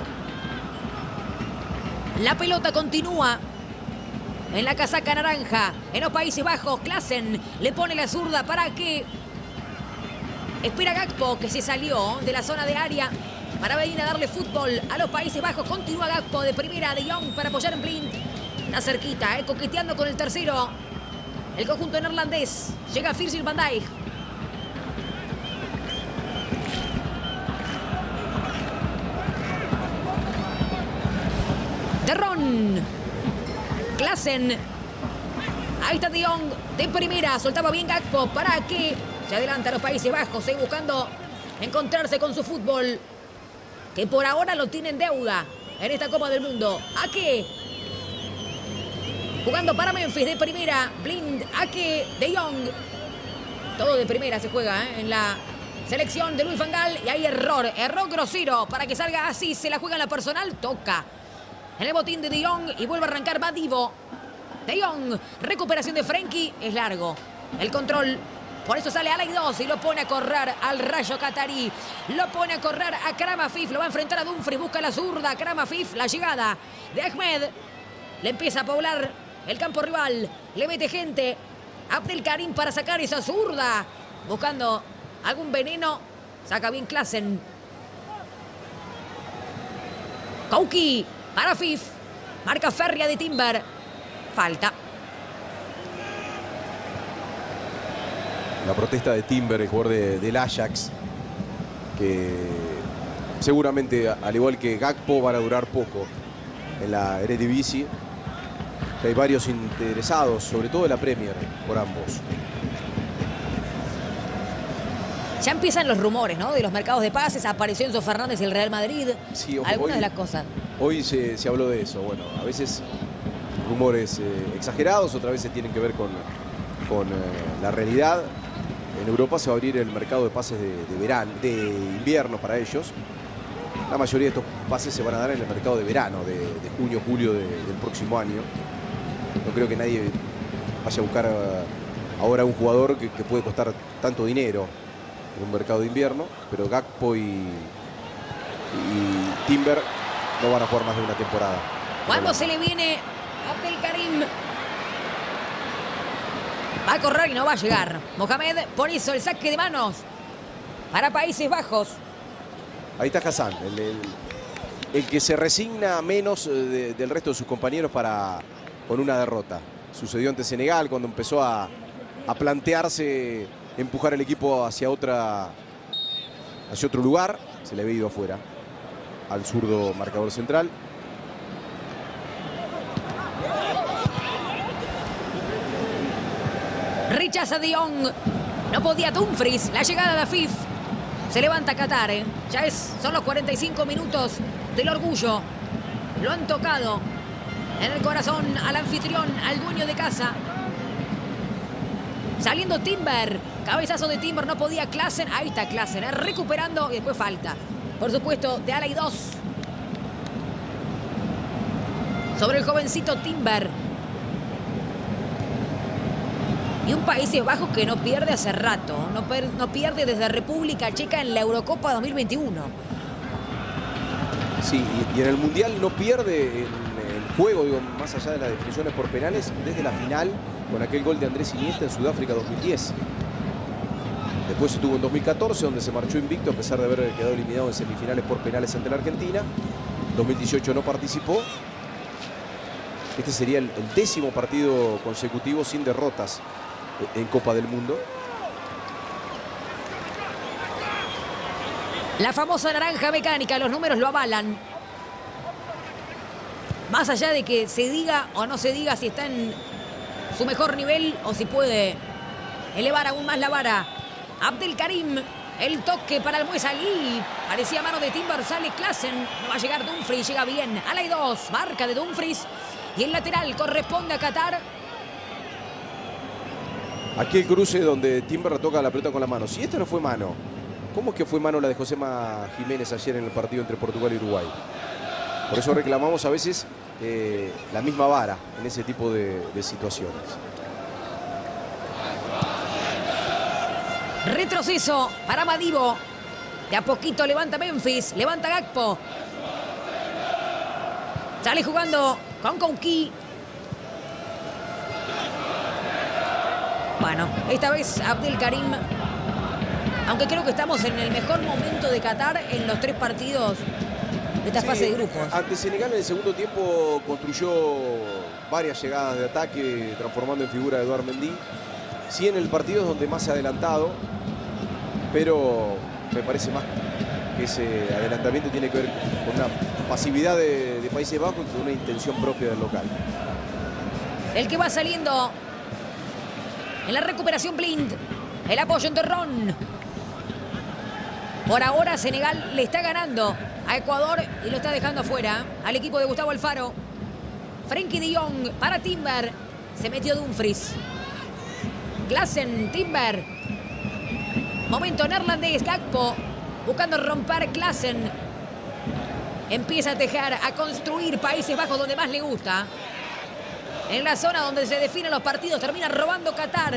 La pelota continúa en la casaca naranja, en los Países Bajos. Klaassen le pone la zurda para que espera Gakpo, que se salió de la zona de área para venir a darle fútbol a los Países Bajos. Continúa Gakpo de primera, De Jong para apoyar en Blind. Está cerquita, coqueteando con el tercero. El conjunto neerlandés. Llega Virgil van Dijk. De Ron. Klaassen. Ahí está De Jong de primera. Soltaba bien Gakpo para que se adelanta a los Países Bajos. Buscando encontrarse con su fútbol, que por ahora lo tiene en deuda en esta Copa del Mundo. Ake. Jugando para Memphis de primera. Blind, Ake, De Jong. Todo de primera se juega en la selección de Louis van Gaal. Y hay error grosero para que salga así. Se la juega en la personal. Toca en el botín de De Jong y vuelve a arrancar Badivo. De Jong, recuperación de Frenkie, es largo el control. Por eso sale Alay 2 y lo pone a correr al Rayo Qatarí. Lo pone a correr a Akram Afif. Lo va a enfrentar a Dumfries. Busca la zurda. Akram Afif. La llegada de Ahmed. Le empieza a poblar el campo rival. Le mete gente. Abdelkarim para sacar esa zurda. Buscando algún veneno. Saca bien Klaassen. Kauki para Afif. Marca férrea de Timber. Falta. La protesta de Timber, el jugador del Ajax, que seguramente, al igual que Gakpo, van a durar poco en la Eredivisie. Hay varios interesados, sobre todo en la Premier, por ambos. Ya empiezan los rumores, ¿no? De los mercados de pases. Apareció Enzo Fernández y el Real Madrid. Sí, algunas de las cosas. Hoy se habló de eso. Bueno, a veces rumores exagerados, otras veces tienen que ver con la realidad. En Europa se va a abrir el mercado de pases de invierno para ellos. La mayoría de estos pases se van a dar en el mercado de verano, de junio, julio del próximo año. No creo que nadie vaya a buscar ahora un jugador que puede costar tanto dinero en un mercado de invierno, pero Gakpo y Timber no van a jugar más de una temporada. Cuando se le viene Abdelkarim. Va a correr y no va a llegar. Mohamed, por eso el saque de manos para Países Bajos. Ahí está Hassan, el que se resigna menos del resto de sus compañeros con una derrota. Sucedió ante Senegal cuando empezó a plantearse empujar el equipo hacia otro lugar. Se le había ido afuera al zurdo marcador central. Rechaza De Jong. No podía Dumfries. La llegada de Afif. Se levanta Qatar. Son los 45 minutos del orgullo. Lo han tocado en el corazón al anfitrión, al dueño de casa. Saliendo Timber. Cabezazo de Timber. No podía Klaassen. Ahí está Klaassen. Recuperando y después falta. Por supuesto, de Alay 2. Sobre el jovencito Timber. Y un Países Bajos que no pierde hace rato. No pierde desde República Checa en la Eurocopa 2021. Sí, y en el Mundial no pierde en el juego, digo, más allá de las definiciones por penales, desde la final con aquel gol de Andrés Iniesta en Sudáfrica 2010. Después estuvo en 2014, donde se marchó invicto a pesar de haber quedado eliminado en semifinales por penales ante la Argentina. 2018 no participó. Este sería el 10º partido consecutivo sin derrotas en Copa del Mundo. La famosa naranja mecánica, los números lo avalan. Más allá de que se diga o no se diga si está en su mejor nivel o si puede elevar aún más la vara. Abdelkarim, el toque para el Almoez Ali. Parecía mano de Timber, sale Klaassen. No va a llegar Dumfries, llega bien. Alay 2, marca de Dumfries. Y el lateral corresponde a Qatar. Aquí el cruce donde Timber toca la pelota con la mano. Si esta no fue mano, ¿cómo es que fue mano la de Josema Jiménez ayer en el partido entre Portugal y Uruguay? Por eso reclamamos a veces la misma vara en ese tipo de situaciones. Retroceso para Madibo. De a poquito levanta Memphis, levanta Gakpo. Sale jugando con Kouki. Bueno, esta vez Abdelkarim. Aunque creo que estamos en el mejor momento de Qatar en los 3 partidos de esta fase de grupos. Ante Senegal en el segundo tiempo construyó varias llegadas de ataque, transformando en figura a Edouard Mendy. Sí, en el partido es donde más se ha adelantado, pero me parece más que ese adelantamiento tiene que ver con una pasividad de Países Bajos y con una intención propia del local. El que va saliendo en la recuperación Blind. El apoyo en Terrón. Por ahora Senegal le está ganando a Ecuador y lo está dejando afuera al equipo de Gustavo Alfaro. Frenkie de Jong para Timber. Se metió Dumfries. Klaassen, Timber. Momento neerlandés, Gakpo. Buscando romper Klaassen. Empieza a tejer, a construir Países Bajos donde más le gusta. En la zona donde se definen los partidos termina robando Qatar.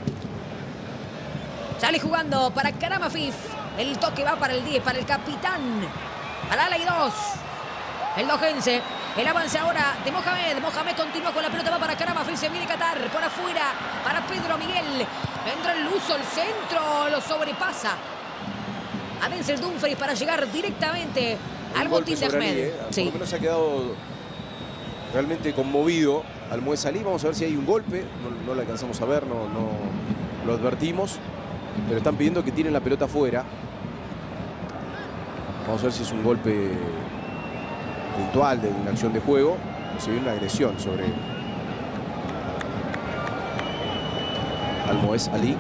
Sale jugando para Karam Afif. El toque va para el 10, para el capitán. Para Alay 2. El dojense. El avance ahora de Mohamed. Mohamed continúa con la pelota, va para Karam Afif. Se viene Qatar por afuera para Pedro Miguel. Entra el Luso, el centro. Lo sobrepasa. A Denzel Dumfries para llegar directamente al botín de Ahmed. Por lo menos se ha quedado realmente conmovido Almoez Ali. Vamos a ver si hay un golpe. No lo alcanzamos a ver, no lo advertimos. Pero están pidiendo que tiren la pelota afuera. Vamos a ver si es un golpe puntual de una acción de juego o si hay una agresión sobre Almoez Ali.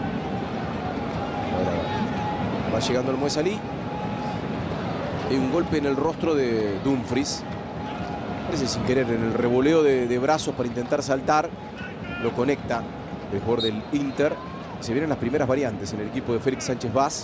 Ahora va llegando Almoez Ali. Hay un golpe en el rostro de Dumfries. Parece sin querer en el revoleo de brazos para intentar saltar. Lo conecta el jugador del Inter. Se vienen las primeras variantes en el equipo de Félix Sánchez Vaz.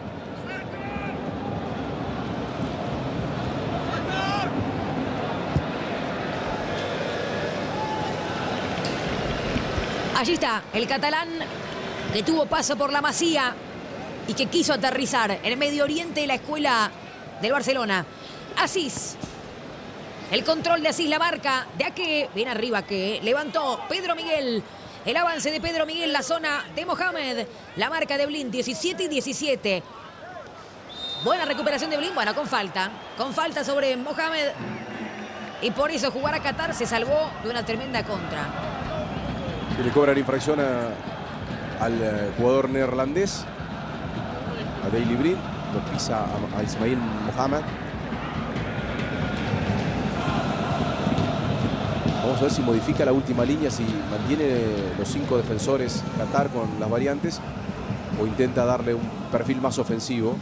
Allí está el catalán que tuvo paso por la Masía y que quiso aterrizar en el Medio Oriente de la escuela del Barcelona. Asís. El control de Asís, la marca de Ake. Bien arriba que levantó Pedro Miguel. El avance de Pedro Miguel, la zona de Mohamed. La marca de Blin, 17 y 17. Buena recuperación de Blin, bueno, con falta. Con falta sobre Mohamed. Y por eso jugar a Qatar se salvó de una tremenda contra. Se le cobran infracción al jugador neerlandés, a Daley Blind. Lo pisa a Ismail Mohamed. Vamos a ver si modifica la última línea, si mantiene los 5 defensores Qatar con las variantes o intenta darle un perfil más ofensivo.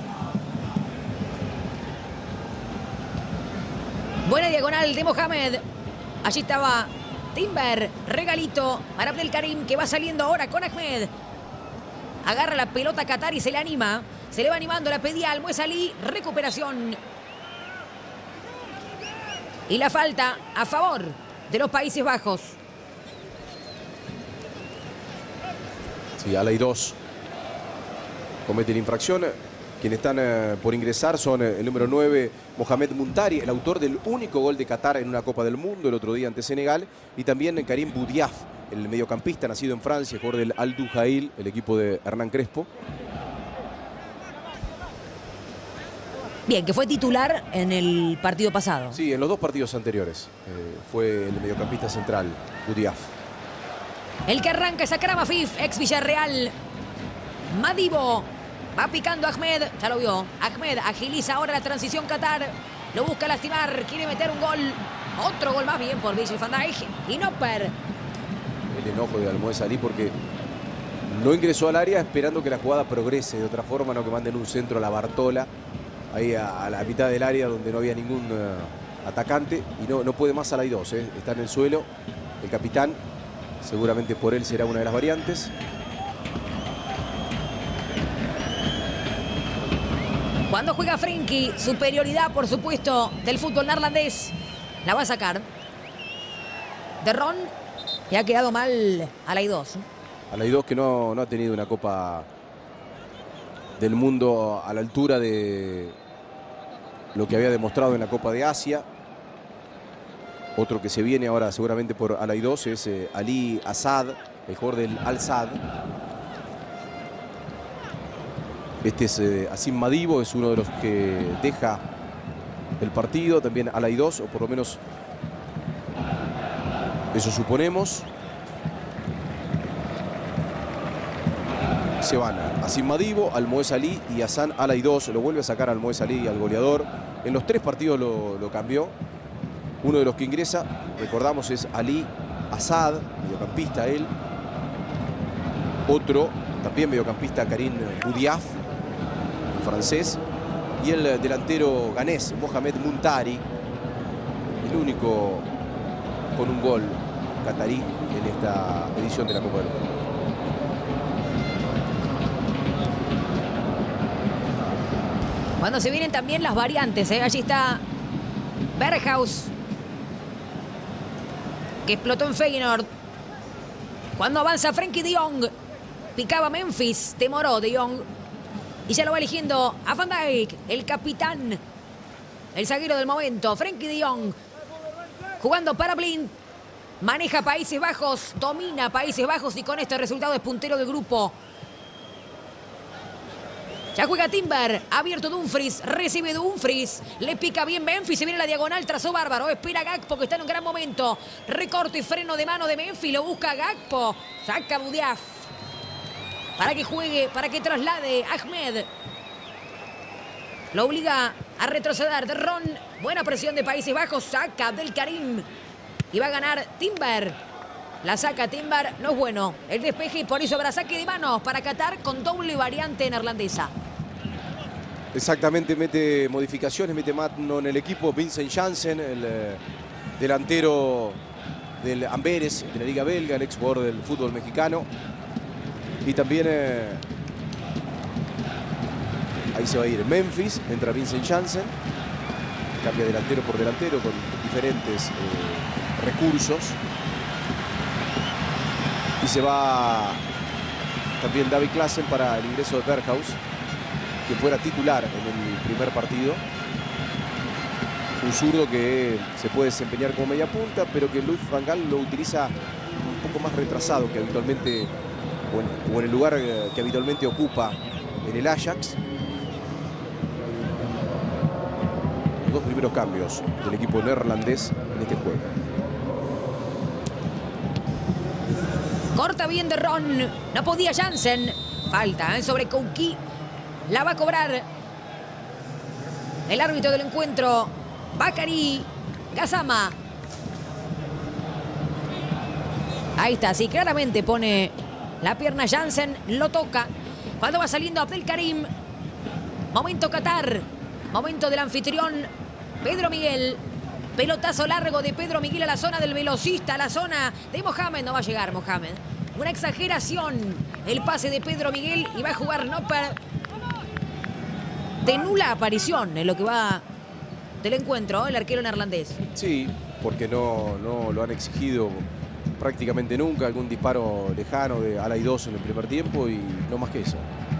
Buena diagonal de Mohamed. Allí estaba Timber. Regalito para Abdelkarim, que va saliendo ahora con Ahmed. Agarra la pelota Qatar y se le anima. Se le va animando, la pedía Almoez Ali. Recuperación. Y la falta a favor de los Países Bajos. Sí, Al Aidós comete la infracción. Quienes están por ingresar son el número 9, Mohamed Muntari, el autor del único gol de Qatar en una Copa del Mundo el otro día ante Senegal. Y también Karim Boudiaf, el mediocampista nacido en Francia, jugador del Al Duhail, el equipo de Hernán Crespo. Bien, que fue titular en el partido pasado. Sí, en los 2 partidos anteriores fue el mediocampista central, Boudiaf. El que arranca es Akram Afif, ex Villarreal. Madibo. Va picando Ahmed, ya lo vio. Ahmed agiliza ahora la transición Qatar. Lo busca lastimar, quiere meter un gol. Otro gol más, bien por Virgil van Dijk. Y Noper. El enojo de Almoez Ali porque no ingresó al área esperando que la jugada progrese de otra forma, no que manden un centro a la Bartola, ahí a la mitad del área donde no había ningún atacante. Y no puede más Al Aidós, está en el suelo. El capitán, seguramente por él será una de las variantes. Cuando juega Frenkie, superioridad, por supuesto, del fútbol neerlandés. La va a sacar. De Ron, que ha quedado mal Al Aidós. Al Aidós que no ha tenido una Copa del Mundo a la altura de lo que había demostrado en la Copa de Asia. Otro que se viene ahora seguramente por Al Aidós es Ali Assad, el jugador del Al-Sadd. Este es Asim Madibo, es uno de los que deja el partido. También Al Aidós, o por lo menos eso suponemos. Se van a Asim Madibo, Almoez Ali y Hassan Al Aidós. Lo vuelve a sacar Almoez Ali al goleador. En los 3 partidos lo cambió. Uno de los que ingresa, recordamos, es Ali Assad, mediocampista él. Otro, también mediocampista, Karim Boudiaf, francés, y el delantero ganés Mohamed Muntari, el único con un gol catarí en esta edición de la Copa del Mundo. Cuando se vienen también las variantes, allí está Berghaus, que explotó en Feyenoord. Cuando avanza Frenkie de Jong, picaba Memphis, demoró de Jong. Y ya lo va eligiendo a Van Dijk, el capitán, el zaguero del momento. Frenkie de Jong, jugando para Blind. Maneja Países Bajos, domina Países Bajos y con este resultado es puntero del grupo. Ya juega Timber, abierto Dumfries, recibe Dumfries, le pica bien Memphis, se viene la diagonal, trazó bárbaro, espera Gakpo que está en un gran momento. Recorte y freno de mano de Memphis, lo busca Gakpo, saca Boudiaf. Para que juegue, para que traslade Ahmed. Lo obliga a retroceder de Ron. Buena presión de Países Bajos, saca Abdelkarim. Y va a ganar Timber. La saca Timber, no es bueno el despeje y por eso habrá saque de manos para Qatar con doble variante neerlandesa. Exactamente, mete modificaciones, mete mano en el equipo Vincent Janssen, el delantero del Amberes, de la Liga Belga, el ex jugador del fútbol mexicano. Y también ahí se va a ir Memphis, entra Vincent Janssen, cambia delantero por delantero con diferentes recursos. Y se va también David Klaassen para el ingreso de Berghaus, que fuera titular en el primer partido. Un zurdo que se puede desempeñar como media punta, pero que Louis van Gaal lo utiliza un poco más retrasado que habitualmente, o en el lugar que habitualmente ocupa en el Ajax. Los 2 primeros cambios del equipo neerlandés en este juego. Corta bien de Ron. No podía Jansen. Falta sobre Kouki. La va a cobrar el árbitro del encuentro, Bakary Gassama. Ahí está, sí, claramente pone la pierna Jansen, lo toca. Cuando va saliendo Abdelkarim. Momento Qatar. Momento del anfitrión Pedro Miguel. Pelotazo largo de Pedro Miguel a la zona del velocista, a la zona de Mohamed. No va a llegar Mohamed. Una exageración el pase de Pedro Miguel y va a jugar Noppert. De nula aparición en lo que va del encuentro, el arquero neerlandés. Sí, porque no lo han exigido prácticamente nunca. Algún disparo lejano de Alaidoso en el primer tiempo y no más que eso.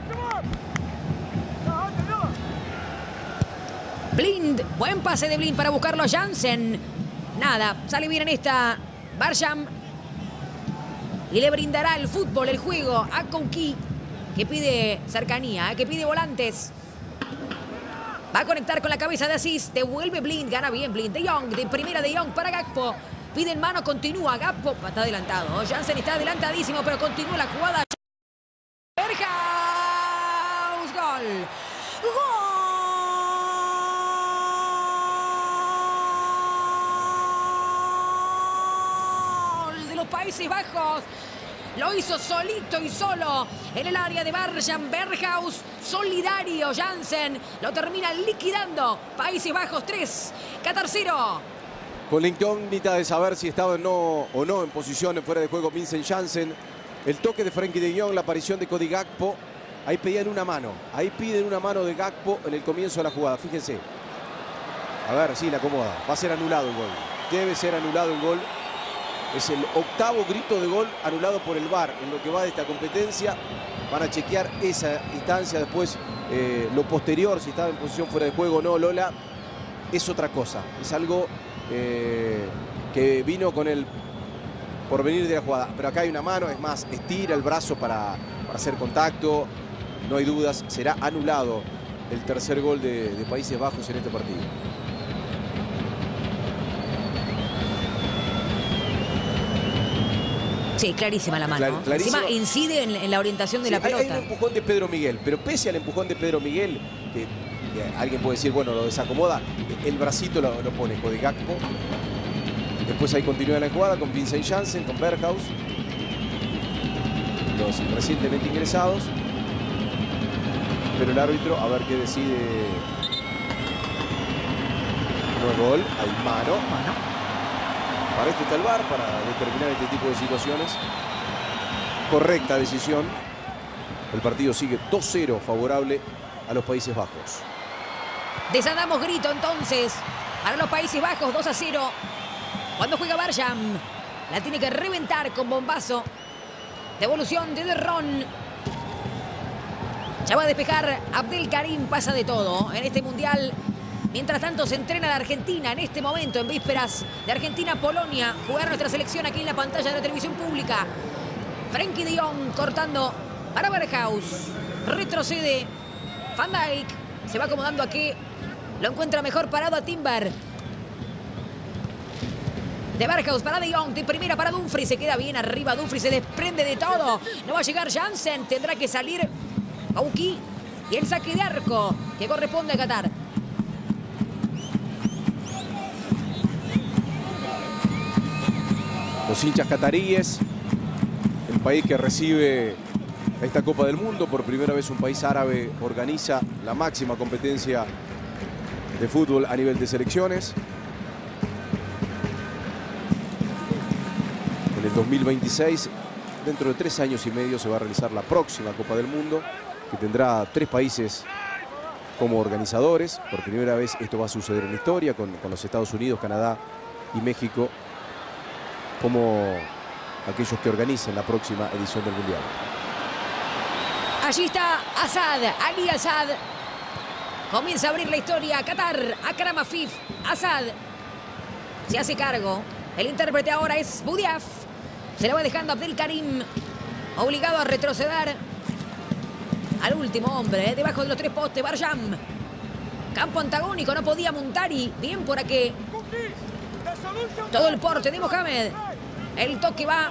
Blind, buen pase de Blind para buscarlo a Jansen. Nada, sale bien en esta Barsham. Y le brindará el fútbol, el juego a Kouki, que pide cercanía, que pide volantes. Va a conectar con la cabeza de Asís. Devuelve Blind, gana bien Blind. De Jong, de primera de Jong para Gakpo. Pide en mano, continúa Gakpo. Está adelantado. Jansen está adelantadísimo, pero continúa la jugada. Berghaus, gol. Gol de los Países Bajos. Lo hizo solito y solo en el área de Barsham. Berghaus, solidario. Jansen lo termina liquidando. Países Bajos 3, Qatar 0. Con la incógnita de saber si estaba o no en posición fuera de juego Vincent Jansen. El toque de Frenkie de Jong, la aparición de Cody Gakpo. Ahí pedían una mano. Ahí piden una mano de Gakpo en el comienzo de la jugada. Fíjense. A ver, sí, la acomoda. Va a ser anulado el gol. Debe ser anulado el gol. Es el 8º grito de gol anulado por el VAR en lo que va de esta competencia. Van a chequear esa instancia después, lo posterior, si estaba en posición fuera de juego o no. Lola, es otra cosa. Es algo que vino con el porvenir de la jugada. Pero acá hay una mano, es más, estira el brazo para hacer contacto. No hay dudas, será anulado el tercer gol de Países Bajos en este partido. Sí, clarísima la mano. Encima incide en la orientación de la pelota. Hay un empujón de Pedro Miguel, pero pese al empujón de Pedro Miguel, que alguien puede decir, bueno, lo desacomoda, el bracito lo pone Cody Gakpo. Después ahí continúa la jugada con Vincent Jansen, con Berghaus, los recientemente ingresados. Pero el árbitro, a ver qué decide. No es gol, hay mano. Para esto está el VAR, para determinar este tipo de situaciones. Correcta decisión. El partido sigue 2-0 favorable a los Países Bajos. Desandamos grito entonces para los Países Bajos, 2-0. Cuando juega Barsham, la tiene que reventar con bombazo. Devolución de Ron. Ya va a despejar Abdelkarim, pasa de todo en este mundial. Mientras tanto se entrena la Argentina en este momento, en vísperas de Argentina-Polonia. Jugar nuestra selección aquí en la pantalla de la televisión pública. Frenkie de Jong cortando para Berghaus. Retrocede Van Dijk. Se va acomodando aquí. Lo encuentra mejor parado a Timber. De Berghaus para De Jong. De primera para Dumfries. Se queda bien arriba. Dumfries se desprende de todo. No va a llegar Jansen. Tendrá que salir Kouki. Y el saque de arco que corresponde a Qatar. Los hinchas cataríes, el país que recibe esta Copa del Mundo. Por primera vez un país árabe organiza la máxima competencia de fútbol a nivel de selecciones. En el 2026, dentro de 3 años y medio, se va a realizar la próxima Copa del Mundo, que tendrá 3 países como organizadores. Por primera vez esto va a suceder en la historia con los Estados Unidos, Canadá y México como aquellos que organizan la próxima edición del Mundial. Allí está Asad, Ali Asad. Comienza a abrir la historia. Qatar, Akram Afif, Asad. Se hace cargo. El intérprete ahora es Boudiaf. Se la va dejando Abdelkarim, obligado a retroceder al último hombre, debajo de los 3 postes, Barjam. Campo antagónico, no podía Muntari. Bien por aquí. Todo el porte de Mohamed. El toque va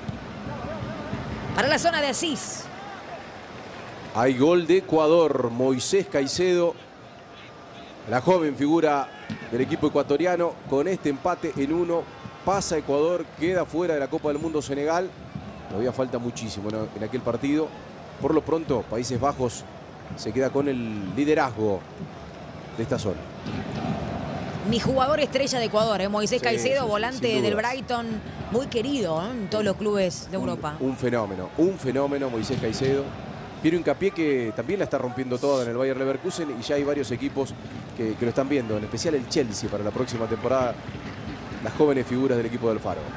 para la zona de Asís. Hay gol de Ecuador. Moisés Caicedo, la joven figura del equipo ecuatoriano. Con este empate en 1, pasa Ecuador, queda fuera de la Copa del Mundo Senegal. Todavía falta muchísimo en aquel partido. Por lo pronto, Países Bajos se queda con el liderazgo de esta zona. Mi jugador estrella de Ecuador, Moisés Caicedo, sí, volante del Brighton, muy querido en todos los clubes de Europa. Un fenómeno Moisés Caicedo. Quiero hincapié que también la está rompiendo toda en el Bayer Leverkusen y ya hay varios equipos que lo están viendo, en especial el Chelsea para la próxima temporada, las jóvenes figuras del equipo del Faro.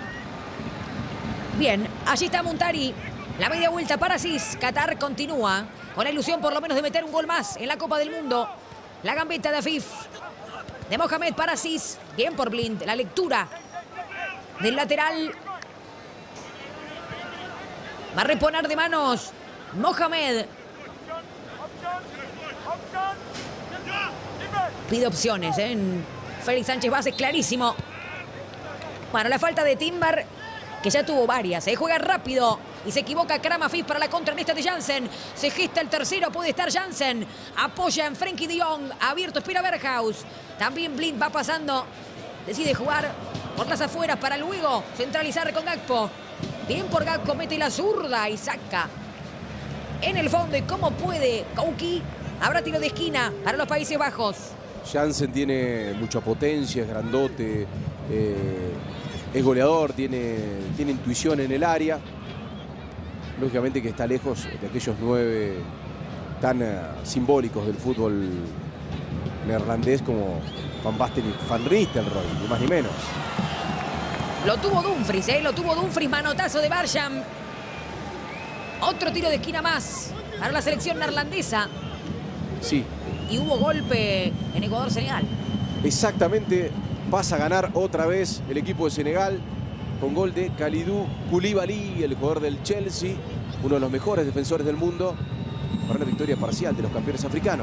Bien, allí está Muntari. La media vuelta para Asís. Qatar continúa con la ilusión por lo menos de meter un gol más en la Copa del Mundo. La gambeta de Afif. De Mohamed para Asís. Bien por Blind. La lectura del lateral. Va a reponer de manos Mohamed. Pide opciones en Félix Sánchez Vaz, clarísimo. Bueno, la falta de Timber, que ya tuvo varias. Juega rápido y se equivoca Akram Afif para la contra en esta de Jansen. Se gesta el tercero, puede estar Jansen. Apoya en Frenkie de Jong. Abierto, espera Berghaus. También Blind va pasando. Decide jugar por las afueras para luego centralizar con Gakpo. Bien por Gakpo, mete la zurda y saca en el fondo. ¿Y cómo puede Kouki? Habrá tiro de esquina para los Países Bajos. Jansen tiene mucha potencia, es grandote, es goleador, tiene intuición en el área. Lógicamente que está lejos de aquellos 9 tan simbólicos del fútbol neerlandés como Van Basten y Van Nistelrooy, ni más ni menos. Lo tuvo Dumfries, manotazo de Barjam. Otro tiro de esquina más para la selección neerlandesa. Sí. Y hubo golpe en Ecuador-Senegal. Exactamente, pasa a ganar otra vez el equipo de Senegal con gol de Kalidou Koulibaly, el jugador del Chelsea, uno de los mejores defensores del mundo, para una victoria parcial de los campeones africanos.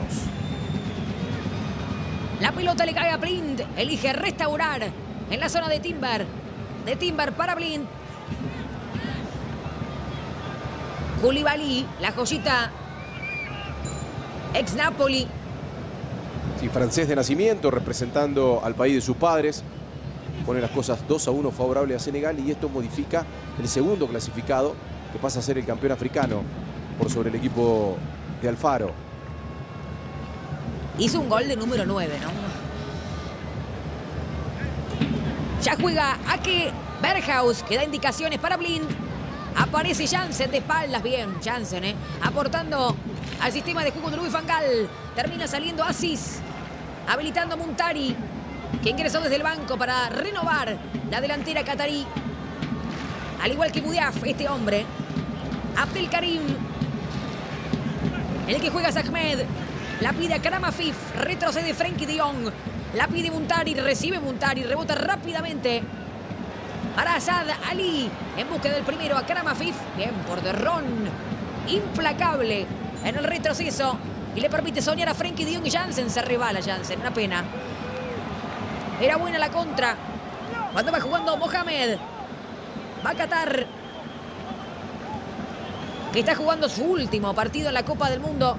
La pelota le cae a Blind, elige restaurar en la zona de Timber. De Timber para Blind. Koulibaly, la joyita ex Napoli. Sí, francés de nacimiento, representando al país de sus padres. Pone las cosas 2-1 favorable a Senegal y esto modifica el segundo clasificado, que pasa a ser el campeón africano por sobre el equipo de Alfaro. Hizo un gol de número 9, ¿no? Ya juega Ake Berghaus, que da indicaciones para Blind. Aparece Jansen de espaldas. Bien, Jansen, aportando al sistema de juego de Louis van Gaal. Termina saliendo Asís, habilitando a Muntari, que ingresó desde el banco para renovar la delantera catarí. Al igual que Boudiaf, este hombre. Abdelkarim, el que juega es Ahmed. La pide Akram Afif, retrocede Frenkie de Jong. La pide Muntari, recibe Muntari, rebota rápidamente para Asad Ali, en busca del primero. Akram Afif, bien por Derrón, implacable en el retroceso y le permite soñar a Frenkie de Jong y Jansen. Se rebala Jansen, una pena. Era buena la contra cuando va jugando Mohamed. Va a Qatar, que está jugando su último partido en la Copa del Mundo.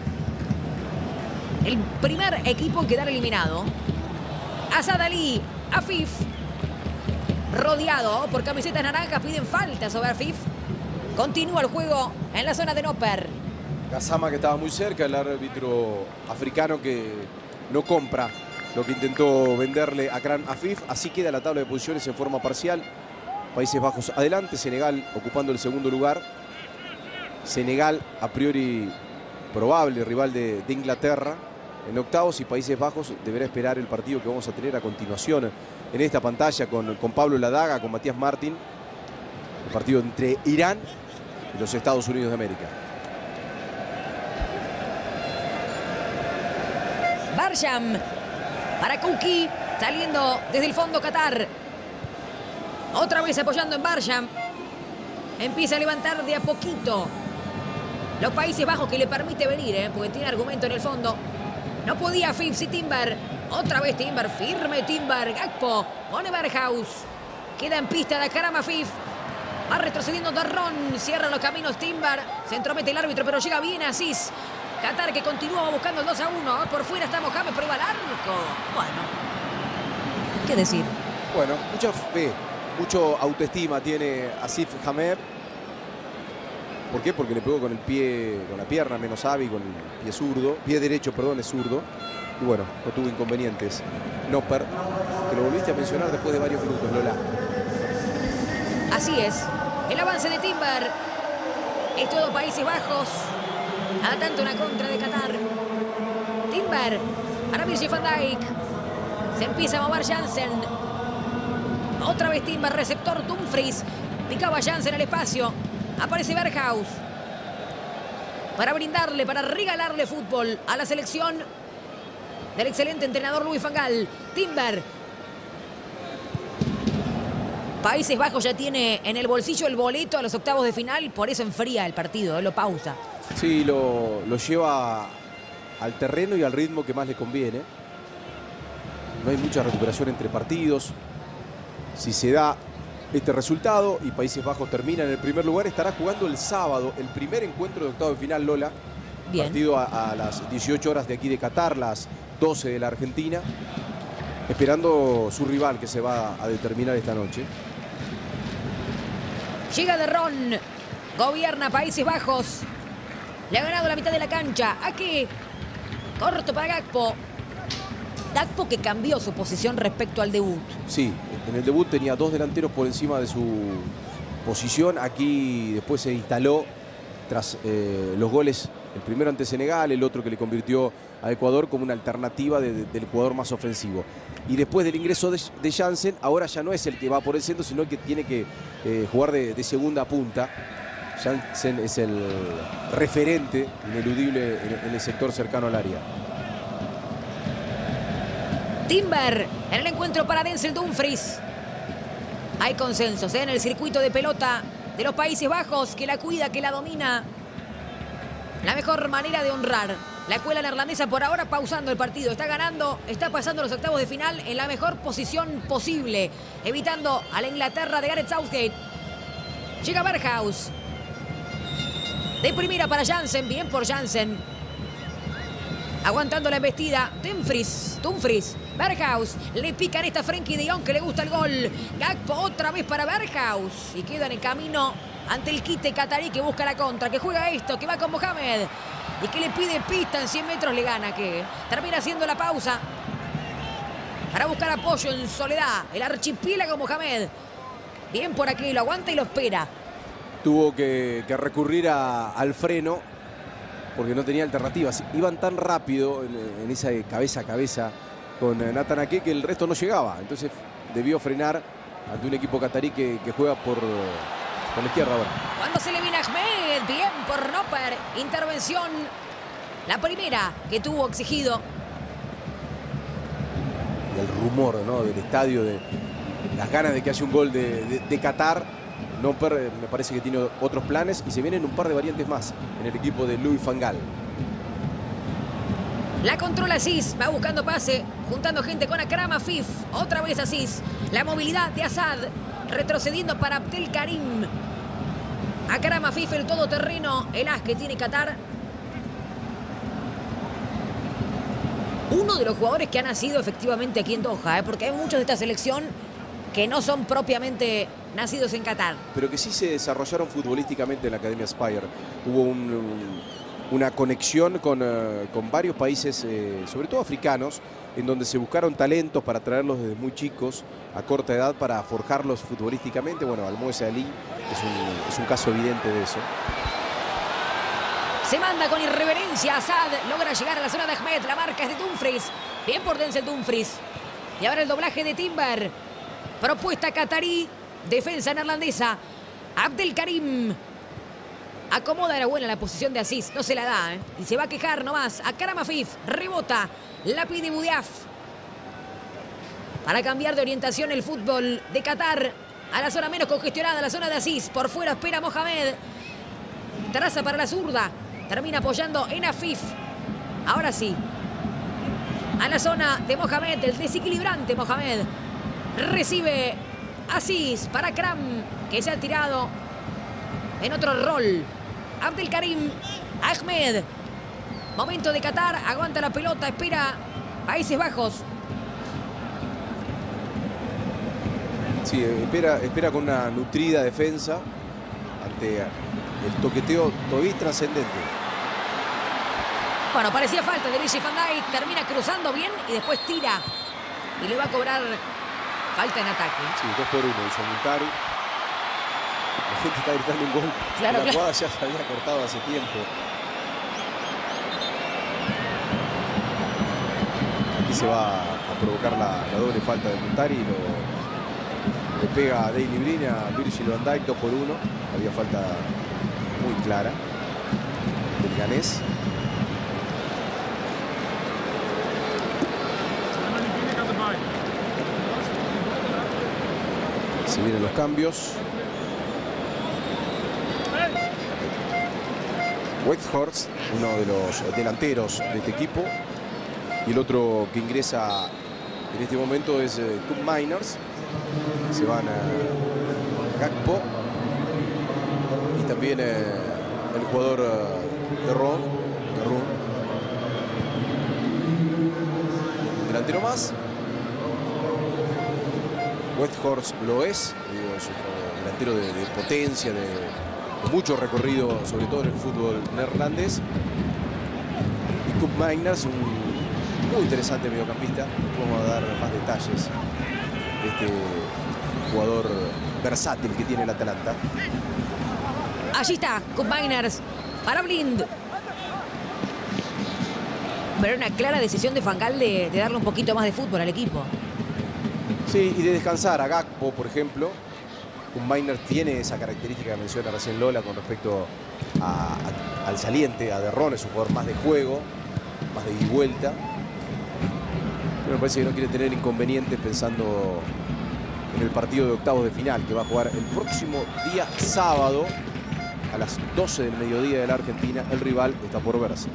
El primer equipo en quedar eliminado. Asad Ali, Afif, rodeado por camisetas naranjas, piden falta sobre Afif. Continúa el juego en la zona de Noper. Gassama, que estaba muy cerca, el árbitro africano que no compra lo que intentó venderle a Akram Afif. Así queda la tabla de posiciones en forma parcial. Países Bajos adelante, Senegal ocupando el segundo lugar. Senegal a priori probable rival de Inglaterra en octavos, y Países Bajos deberá esperar el partido que vamos a tener a continuación en esta pantalla con Pablo Ladaga, con Matías Martín. El partido entre Irán y los Estados Unidos de América. Barjam para Kouki, saliendo desde el fondo Qatar. Otra vez apoyando en Barsham. Empieza a levantar de a poquito los Países Bajos, que le permite venir, porque tiene argumento en el fondo. No podía Fifth y Timber. Otra vez Timber, firme Timber. Gakpo pone Berghaus. Queda en pista de Karama Fifth. Va retrocediendo Darron. Cierra los caminos Timber. Se entromete el árbitro, pero llega bien Aziz. Qatar, que continúa buscando el 2-1. Por fuera está Mohamed, pero iba al arco. Bueno, ¿qué decir? Bueno, mucha fe, mucho autoestima tiene Asif Hamed. ¿Por qué? Porque le pegó con el pie, con la pierna, menos Avi, con el pie zurdo. Pie derecho, perdón, es zurdo. Y bueno, no tuvo inconvenientes. Noper, que lo volviste a mencionar después de varios minutos, Lola. Así es. El avance de Timber. Es todo Países Bajos. A tanto una contra de Qatar. Timber. Para Virgil van Dijk. Se empieza a mover Jansen. Otra vez Timber, receptor Dumfries. Picaba Jansen al espacio. Aparece Berghaus. Para brindarle, para regalarle fútbol a la selección del excelente entrenador Louis van Gaal. Timber. Países Bajos ya tiene en el bolsillo el boleto a los octavos de final, por eso enfría el partido, lo pausa. Sí, lo lleva al terreno y al ritmo que más le conviene. No hay mucha recuperación entre partidos. Si se da este resultado y Países Bajos termina en el primer lugar, estará jugando el sábado el primer encuentro de octavos de final, Lola. Bien. Partido a las 18 horas de aquí de Qatar, las 12 de la Argentina, esperando su rival que se va a determinar esta noche. Llega de Ron, gobierna Países Bajos. Le ha ganado la mitad de la cancha. Aquí, corto para Gakpo. Gakpo, que cambió su posición respecto al debut. Sí, en el debut tenía dos delanteros por encima de su posición. Aquí después se instaló tras los goles, el primero ante Senegal, el otro que le convirtió a Ecuador como una alternativa del Ecuador más ofensivo. Y después del ingreso de Jansen, ahora ya no es el que va por el centro, sino que tiene que jugar de segunda punta. Jansen es el referente ineludible en el sector cercano al área. Timber en el encuentro para Denzel Dumfries. Hay consensos en el circuito de pelota de los Países Bajos, que la cuida, que la domina. La mejor manera de honrar. La escuela neerlandesa por ahora pausando el partido. Está ganando, está pasando los octavos de final en la mejor posición posible, evitando a la Inglaterra de Gareth Southgate. Llega Berghaus. De primera para Jansen, bien por Jansen. Aguantando la embestida, Dumfries, Berghaus, le pican esta Frenkie de Jong, que le gusta el gol. Gakpo otra vez para Berghaus y queda en el camino ante el quite catarí, que busca la contra, que juega esto, que va con Mohamed y que le pide pista en 100 metros, le gana, que termina haciendo la pausa para buscar apoyo en soledad. El archipiélago Mohamed, bien por aquí, lo aguanta y lo espera. Tuvo que recurrir al freno porque no tenía alternativas. Iban tan rápido en esa cabeza a cabeza con Nathan Ake que el resto no llegaba. Entonces debió frenar ante un equipo catarí que juega por la izquierda ahora. Cuando se le viene Ahmed, bien por Noper. Intervención, la primera que tuvo exigido. Y el rumor, ¿no?, del estadio, de las ganas de que haya un gol de Qatar. Noper me parece que tiene otros planes y se vienen un par de variantes más en el equipo de Louis van Gaal. La controla Aziz, va buscando pase, juntando gente con Akram Afif. Otra vez Aziz. La movilidad de Asad, retrocediendo para Abdelkarim. Akram Afif, el todoterreno, el as que tiene Qatar. Uno de los jugadores que ha nacido efectivamente aquí en Doha, porque hay muchos de esta selección que no son propiamente nacidos en Qatar. Pero que sí se desarrollaron futbolísticamente en la Academia Spire. Hubo una conexión con varios países, sobre todo africanos, en donde se buscaron talentos para traerlos desde muy chicos, a corta edad, para forjarlos futbolísticamente. Bueno, Almoez Ali es un caso evidente de eso. Se manda con irreverencia Asad, logra llegar a la zona de Ahmed, la marca es de Dumfries. Bien por Denzel Dumfries. Y ahora el doblaje de Timber. Propuesta catarí, defensa neerlandesa. Abdelkarim acomoda, era buena la posición de Aziz, no se la da, y se va a quejar nomás. Akram Afif, rebota, la pide Boudiaf. Para cambiar de orientación el fútbol de Qatar. a la zona menos congestionada, la zona de Asís. Por fuera espera Mohamed. Traza para la zurda. Termina apoyando en Afif. Ahora sí. A la zona de Mohamed, el desequilibrante Mohamed. Recibe Asís para Akram, que se ha tirado en otro rol. Abdelkarim Ahmed. Momento de Qatar. Aguanta la pelota. Espera Países Bajos. Sí, espera con una nutrida defensa ante el toqueteo todavía trascendente. Bueno, parecía falta de Virgil van Dijk. Termina cruzando bien y después tira. Y le va a cobrar falta en ataque. Sí, 2 por 1 hizo Muntari. La gente está gritando un gol. Claro, la jugada ya se había cortado hace tiempo. Aquí se va a provocar la doble falta de Muntari. Le pega a Daley Blind a Virgil van Dijk, 2 por 1. Había falta muy clara del ganés. Se vienen los cambios. Weghorst, uno de los delanteros de este equipo. Y el otro que ingresa en este momento es Koop Meiners. Se van a Gakpo. Y también el jugador de Ron. Un delantero más. Weghorst lo es un delantero de potencia, de mucho recorrido, sobre todo en el fútbol neerlandés. Y Koop Meiners, un muy interesante mediocampista. Vamos a dar más detalles de este jugador versátil que tiene el Atalanta. Allí está Koop Meiners para Blind. Pero una clara decisión de Van Gaal de darle un poquito más de fútbol al equipo. Sí, y de descansar a Gakpo, por ejemplo. Koop Meiners tiene esa característica que menciona recién Lola con respecto al saliente, a De Ron. Es un jugador más de juego, más de ida y vuelta. Pero me parece que no quiere tener inconvenientes pensando en el partido de octavos de final que va a jugar el próximo día sábado a las 12 del mediodía de la Argentina. El rival está por verse.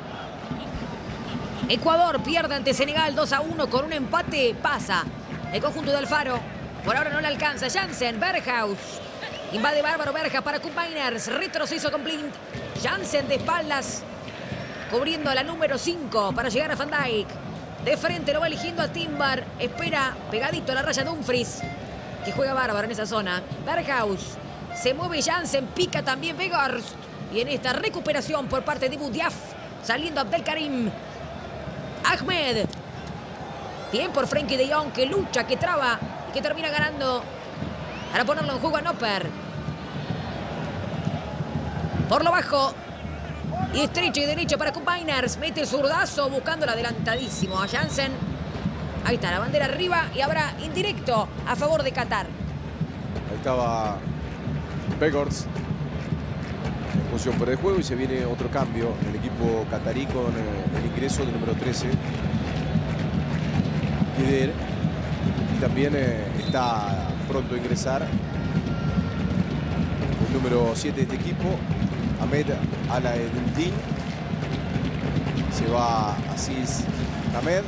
Ecuador pierde ante Senegal 2-1 con un empate. Pasa el conjunto de Alfaro. Por ahora no le alcanza. Jansen, Berghaus. Invade bárbaro Berghaus para Koop Meiners. Retroceso con Blind. Jansen de espaldas. Cubriendo la número 5 para llegar a Van Dijk. De frente lo va eligiendo a Timber. Espera pegadito a la raya Dumfries, que juega bárbaro en esa zona. Berghaus. Se mueve Jansen. Pica también Weghorst. Y en esta recuperación por parte de Boudiaf. Saliendo Abdelkarim. Ahmed. Bien por Frenkie de Jong, que lucha, que traba y que termina ganando para ponerlo en juego a Noper. Por lo bajo y estrecho y derecho para Koop Meiners. Mete el zurdazo buscándolo adelantadísimo a Jansen. Ahí está la bandera arriba y habrá indirecto a favor de Qatar. Ahí estaba Weghorst en posición fuera de juego y se viene otro cambio en el equipo catarí con el ingreso del número 13. Y también está pronto a ingresar el número 7 de este equipo, Ahmed Alaeddin. Se va Aziz Ahmed,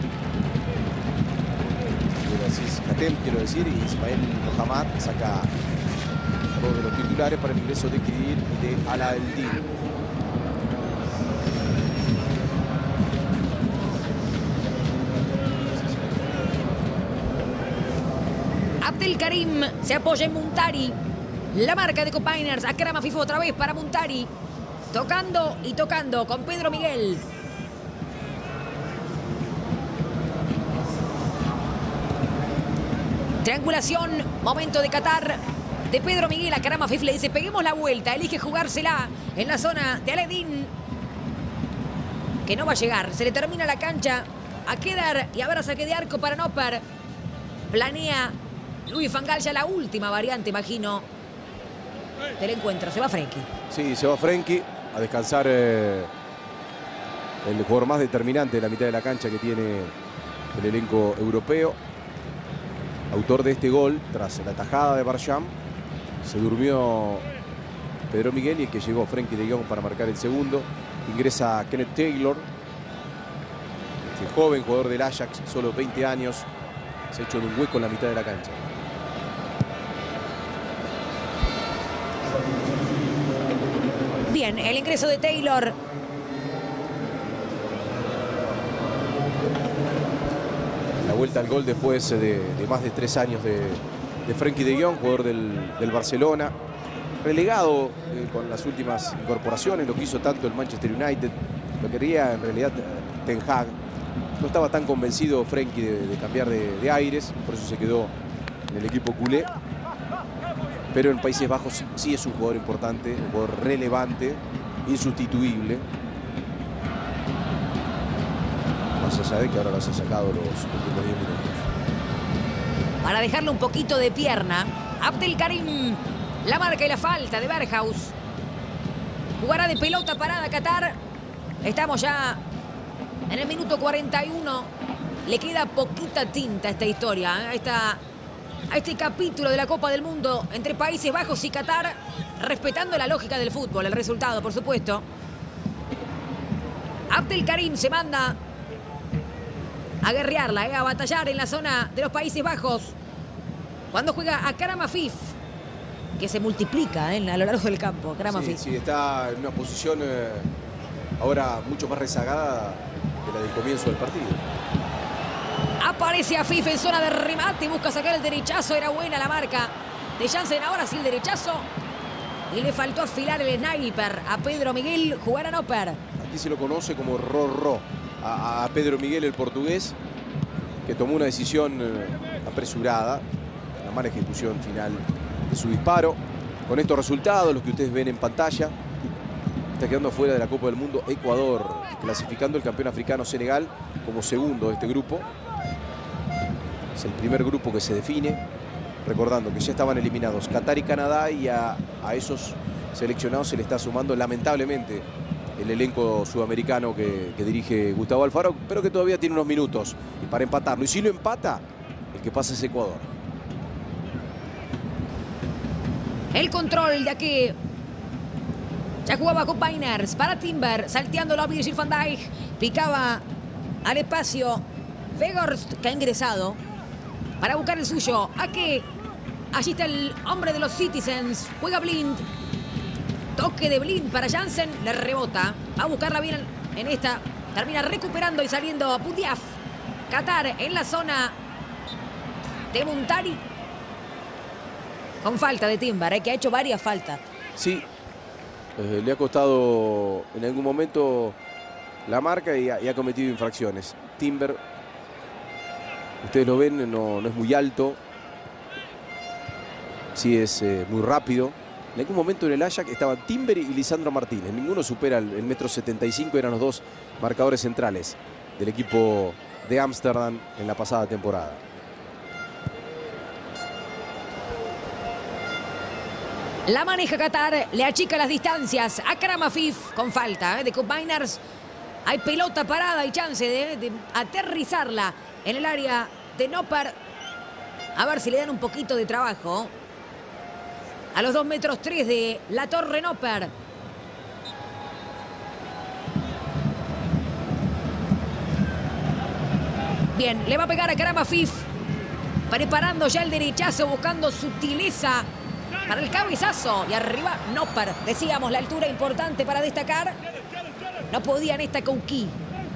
Aziz Hatem, quiero decir, y Ismael Mohamed saca dos de los titulares para el ingreso de Kridir y de Alaeddin. Abdelkarim se apoya en Muntari. La marca de Koop Meiners. Akram Afif otra vez para Muntari. Tocando y tocando con Pedro Miguel. Triangulación. Momento de Qatar. De Pedro Miguel. Akram Afif le dice peguemos la vuelta. Elige jugársela en la zona de Alaeddin, que no va a llegar. Se le termina la cancha a Kedar y habrá saque de arco para Noper. Planea Louis van Gaal ya la última variante, imagino, del encuentro. Se va Frenkie. Sí, se va Frenkie a descansar el jugador más determinante de la mitad de la cancha que tiene el elenco europeo. autor de este gol, tras la tajada de Barjam. Se durmió Pedro Miguel y el que llegó Frenkie de Jong para marcar el segundo. Ingresa Kenneth Taylor, este joven jugador del Ajax, solo 20 años. Se ha hecho de un hueco en la mitad de la cancha. Bien, el ingreso de Taylor. La vuelta al gol después de más de 3 años de Frenkie de Jong, jugador del Barcelona. Relegado con las últimas incorporaciones, lo que hizo tanto el Manchester United. Lo quería en realidad Ten Hag. No estaba tan convencido Frenkie de cambiar de aires, por eso se quedó en el equipo culé. Pero en Países Bajos sí es un jugador importante, un jugador relevante, insustituible. Más allá de que ahora los ha sacado los últimos 10 minutos. Para dejarle un poquito de pierna, Abdelkarim. La marca y la falta de Berghaus. Jugará de pelota parada Qatar. Estamos ya en el minuto 41. Le queda poquita tinta a esta historia, a este capítulo de la Copa del Mundo entre Países Bajos y Qatar, respetando la lógica del fútbol, el resultado, por supuesto. Abdelkarim se manda a guerrearla, a batallar en la zona de los Países Bajos. Cuando juega Akram Afif, que se multiplica a lo largo del campo. Akram Afif. Sí, está en una posición ahora mucho más rezagada de la del comienzo del partido. Aparece Afif en zona de remate, busca sacar el derechazo, era buena la marca de Jansen, ahora sí el derechazo. Y le faltó afilar el sniper a Pedro Miguel, jugar a Noper. Aquí se lo conoce como Rorró, a Pedro Miguel, el portugués, que tomó una decisión apresurada, la mala ejecución final de su disparo. Con estos resultados, los que ustedes ven en pantalla, está quedando fuera de la Copa del Mundo Ecuador, clasificando el campeón africano Senegal como segundo de este grupo. Es el primer grupo que se define, recordando que ya estaban eliminados Qatar y Canadá, y a esos seleccionados se le está sumando lamentablemente el elenco sudamericano que dirige Gustavo Alfaro, pero que todavía tiene unos minutos para empatarlo. Y si lo empata, el que pasa es Ecuador. El control de aquí. Ya jugaba con Beiners para Timber, salteándolo a Virgil van Dijk. Picaba al espacio Weghorst, que ha ingresado para buscar el suyo. Aquí, allí está el hombre de los Citizens. Juega Blind. Toque de Blind para Jansen. Le rebota. Va a buscarla bien en esta. Termina recuperando y saliendo a Boudiaf. Qatar en la zona de Muntari. Con falta de Timber, que ha hecho varias faltas. Sí, le ha costado en algún momento la marca y ha cometido infracciones. Timber, ustedes lo ven, no es muy alto. Sí es muy rápido. En algún momento en el Ajax estaban Timber y Lisandro Martínez. Ninguno supera el 1,75 m. Eran los dos marcadores centrales del equipo de Ámsterdam en la pasada temporada. La maneja Qatar, le achica las distancias. Akram Afif con falta de Beiners. Hay pelota parada y chance de aterrizarla en el área de Noper. A ver si le dan un poquito de trabajo. A los 2,3 metros de la torre Noper. Bien, le va a pegar a Akram Afif. Preparando ya el derechazo, buscando sutileza para el cabezazo. Y arriba Noper. Decíamos, la altura importante para destacar. No podía en esta Couqui.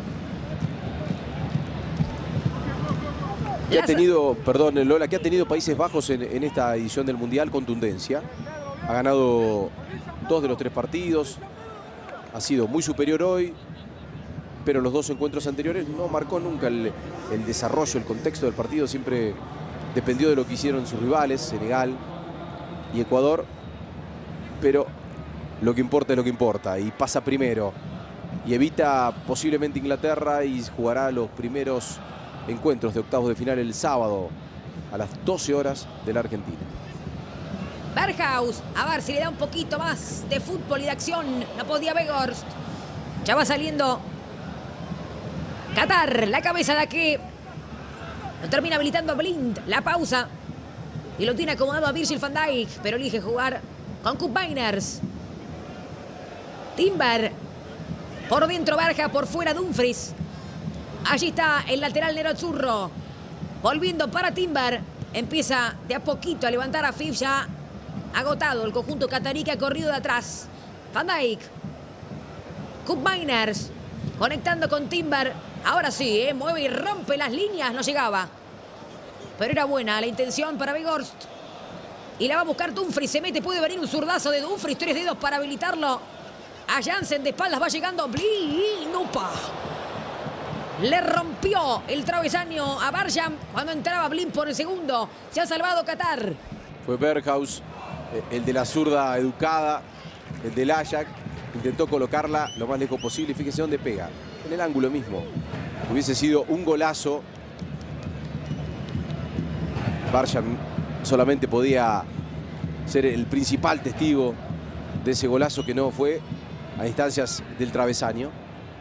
Que ha tenido, perdón Lola, que ha tenido Países Bajos en esta edición del Mundial, contundencia. Ha ganado 2 de los 3 partidos. Ha sido muy superior hoy, pero los 2 encuentros anteriores no marcó nunca el desarrollo, el contexto del partido. Siempre dependió de lo que hicieron sus rivales, Senegal y Ecuador. Pero lo que importa es lo que importa, y pasa primero. Y evita posiblemente Inglaterra y jugará los primeros encuentros de octavos de final el sábado a las 12 horas de la Argentina. Berghaus, a ver si le da un poquito más de fútbol y de acción. No podía Weghorst. Ya va saliendo Qatar, la cabeza de aquí. Lo termina habilitando Blind. La pausa. Y lo tiene acomodado a Virgil van Dijk. Pero elige jugar con Koopmeiners. Timber. Por dentro Berja, por fuera Dumfries. Allí está el lateral nerazzurro. Volviendo para Timber. Empieza de a poquito a levantar a Fif, ya agotado el conjunto catarí que ha corrido de atrás. Van Dijk. Koopmeiners. Conectando con Timber. Ahora sí, mueve y rompe las líneas. No llegaba. Pero era buena la intención para Weghorst. Y la va a buscar Dumfries. Se mete, puede venir un zurdazo de Dumfries. 3 dedos para habilitarlo. A Jansen de espaldas va llegando Blind. ¡Upa! Le rompió el travesaño a Barjam cuando entraba Blind por el segundo. Se ha salvado Qatar. Fue Berghaus, el de la zurda educada, el del Ajax. Intentó colocarla lo más lejos posible y fíjese dónde pega. En el ángulo mismo. Hubiese sido un golazo. Barjam solamente podía ser el principal testigo de ese golazo que no fue a instancias del travesaño.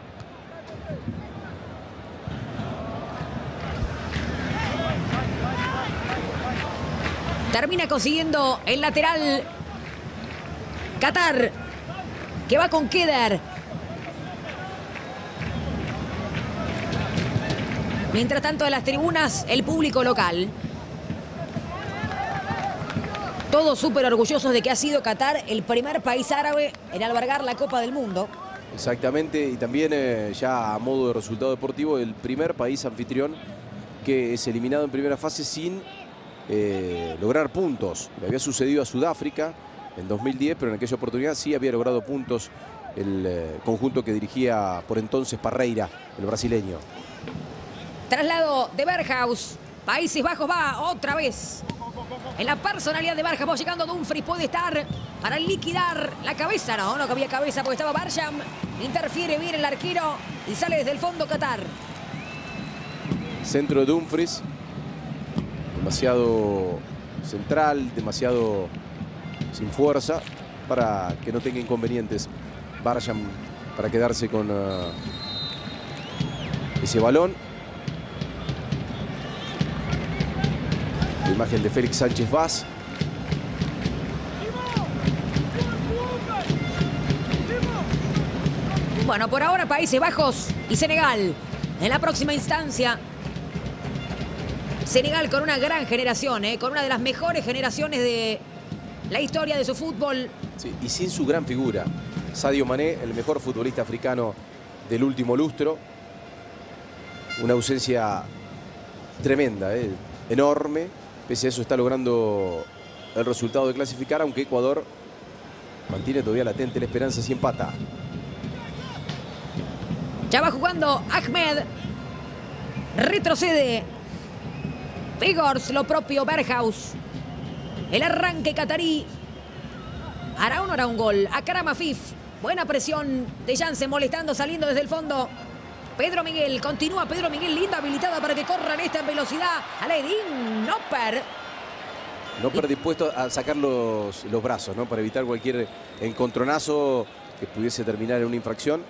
Termina consiguiendo el lateral Qatar, que va con Keder. Mientras tanto, en las tribunas, el público local. Todos súper orgullosos de que ha sido Qatar el primer país árabe en albergar la Copa del Mundo. Exactamente, y también ya a modo de resultado deportivo, el primer país anfitrión que es eliminado en primera fase sin lograr puntos. Le había sucedido a Sudáfrica en 2010, pero en aquella oportunidad sí había logrado puntos el conjunto que dirigía por entonces Parreira, el brasileño. Traslado de Berghaus. Países Bajos va otra vez. En la personalidad de Berghaus, llegando Dumfries, puede estar para liquidar la cabeza. No había cabeza porque estaba Barjam. Interfiere bien el arquero y sale desde el fondo Qatar. Centro de Dumfries. Demasiado central, demasiado sin fuerza para que no tenga inconvenientes Barjam para quedarse con ese balón. La imagen de Félix Sánchez Vaz. Bueno, por ahora Países Bajos y Senegal. En la próxima instancia, Senegal con una gran generación, con una de las mejores generaciones de la historia de su fútbol. Sí, y sin su gran figura. Sadio Mané, el mejor futbolista africano del último lustro. Una ausencia tremenda, enorme. Pese a eso está logrando el resultado de clasificar, aunque Ecuador mantiene todavía latente la esperanza si empata. Ya va jugando Ahmed. Retrocede Weghorst, lo propio Berghaus. El arranque catarí. ¿Hará o no hará un gol? Akram Afif. Buena presión de Jansen molestando, saliendo desde el fondo. Pedro Miguel, continúa Pedro Miguel, linda habilitada para que corran esta en velocidad. Alaidín Noper. Noper dispuesto a sacar los brazos, ¿no? Para evitar cualquier encontronazo que pudiese terminar en una infracción.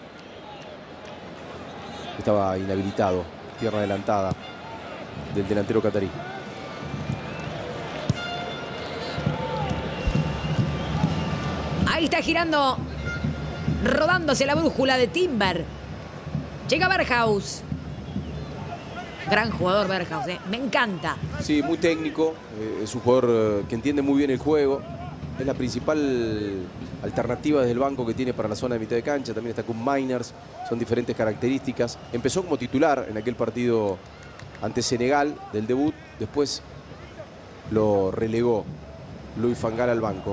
Estaba inhabilitado, pierna adelantada del delantero catarí. Ahí está girando, rodándose la brújula de Timber. Llega Berghaus. Gran jugador Berghaus, me encanta. Sí, muy técnico, es un jugador que entiende muy bien el juego. Es la principal alternativa desde el banco que tiene para la zona de mitad de cancha. También está con Miners, son diferentes características. Empezó como titular en aquel partido ante Senegal del debut. Después lo relegó Louis van Gaal al banco.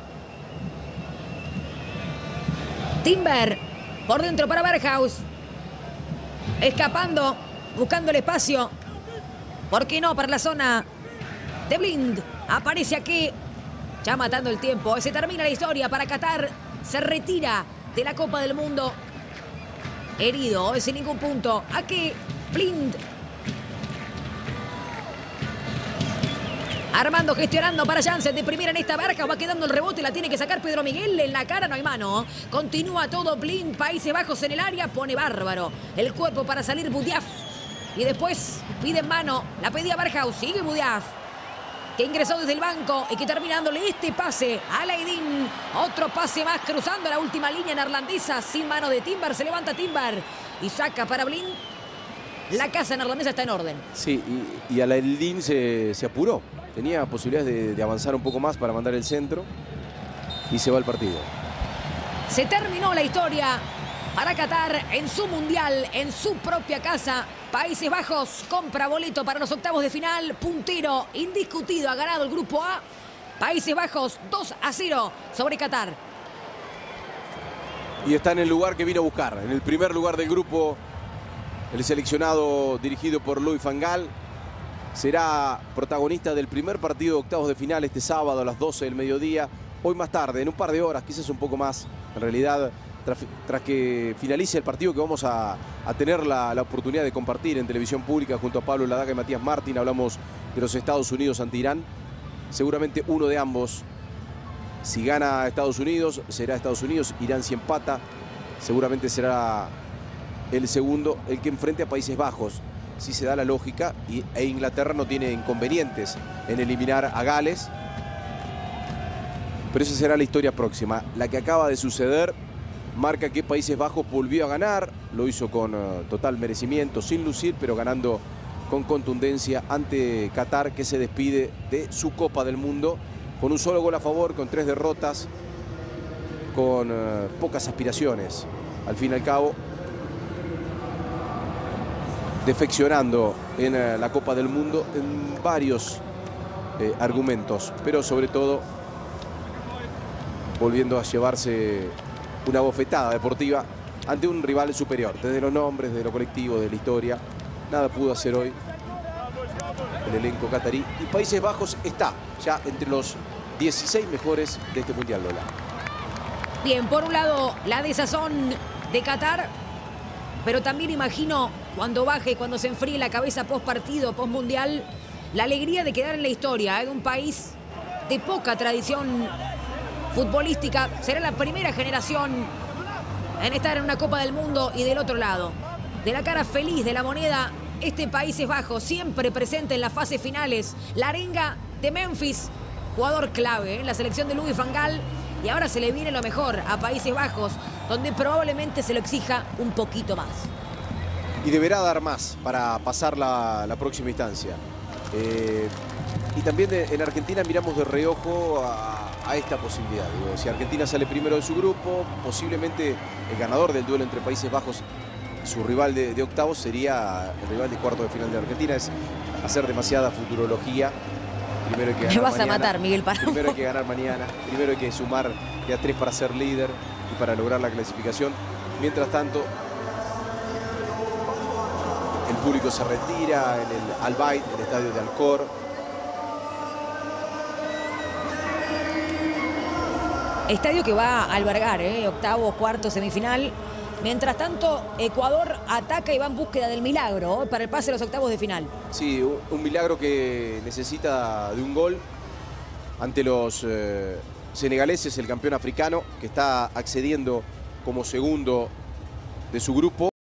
Timber por dentro para Berghaus. Escapando, buscando el espacio. ¿Por qué no? Para la zona de Blind. Aparece aquí, ya matando el tiempo. Se termina la historia para Qatar. Se retira de la Copa del Mundo. Herido, sin ningún punto. Aquí, Blind. Armando gestionando para Jansen de primera en esta Berghaus. Va quedando el rebote, la tiene que sacar Pedro Miguel. En la cara no hay mano. Continúa todo Blind. Países Bajos en el área. Pone bárbaro el cuerpo para salir Boudiaf. Y después pide en mano, la pedía Berghaus, sigue Boudiaf, que ingresó desde el banco y que termina dándole este pase a Laidín. Otro pase más cruzando la última línea neerlandesa, sin mano de Timber, se levanta Timber y saca para Blind. La casa neerlandesa está en orden. Sí, y a Laidín se apuró. Tenía posibilidades de avanzar un poco más para mandar el centro y se va el partido. Se terminó la historia para Qatar en su mundial, en su propia casa. Países Bajos compra boleto para los octavos de final. Puntero indiscutido, ha ganado el grupo A. Países Bajos 2-0 sobre Qatar. Y está en el lugar que vino a buscar. En el primer lugar del grupo, el seleccionado dirigido por Louis van Gaal será protagonista del primer partido de octavos de final este sábado a las 12 del mediodía. Hoy más tarde, en un par de horas, quizás un poco más, en realidad, tras que finalice el partido que vamos a tener la oportunidad de compartir en televisión pública junto a Pablo Ladaga y Matías Martín. Hablamos de los Estados Unidos ante Irán. Seguramente uno de ambos, si gana Estados Unidos, será Estados Unidos. Irán si empata, seguramente será el segundo el que enfrente a Países Bajos. Si se da la lógica e Inglaterra no tiene inconvenientes en eliminar a Gales. Pero esa será la historia próxima. La que acaba de suceder marca que Países Bajos volvió a ganar. Lo hizo con total merecimiento, sin lucir, pero ganando con contundencia ante Qatar, que se despide de su Copa del Mundo con un solo gol a favor, con 3 derrotas, con pocas aspiraciones. Al fin y al cabo, defeccionando en la Copa del Mundo en varios argumentos, pero sobre todo volviendo a llevarse una bofetada deportiva ante un rival superior, desde los nombres, de lo colectivo, de la historia. Nada pudo hacer hoy el elenco catarí. Y Países Bajos está ya entre los 16 mejores de este Mundial, Lola. Bien, por un lado, la desazón de Qatar, pero también imagino cuando baje, cuando se enfríe la cabeza post partido, post mundial, la alegría de quedar en la historia de un país de poca tradición futbolística. Será la primera generación en estar en una Copa del Mundo. Y del otro lado, de la cara feliz de la moneda, este Países Bajos, siempre presente en las fases finales. La arenga de Memphis, jugador clave en la selección de Louis van Gaal. Y ahora se le viene lo mejor a Países Bajos, donde probablemente se lo exija un poquito más. Y deberá dar más para pasar la próxima instancia. Y también en Argentina miramos de reojo a esta posibilidad. Digo, si Argentina sale primero de su grupo, posiblemente el ganador del duelo entre Países Bajos, su rival de octavos, sería el rival de cuarto de final de Argentina. Es hacer demasiada futurología. Primero hay que ganar Me vas mañana, a matar, Miguel Palomo. Primero hay que ganar mañana. Primero hay que sumar de a 3 para ser líder y para lograr la clasificación. Mientras tanto, el público se retira en el Al Bayt, el estadio de Alcor. Estadio que va a albergar octavo, cuarto, semifinal. Mientras tanto, Ecuador ataca y va en búsqueda del milagro para el pase a los octavos de final. Sí, un milagro que necesita de un gol ante los senegaleses, el campeón africano, que está accediendo como segundo de su grupo.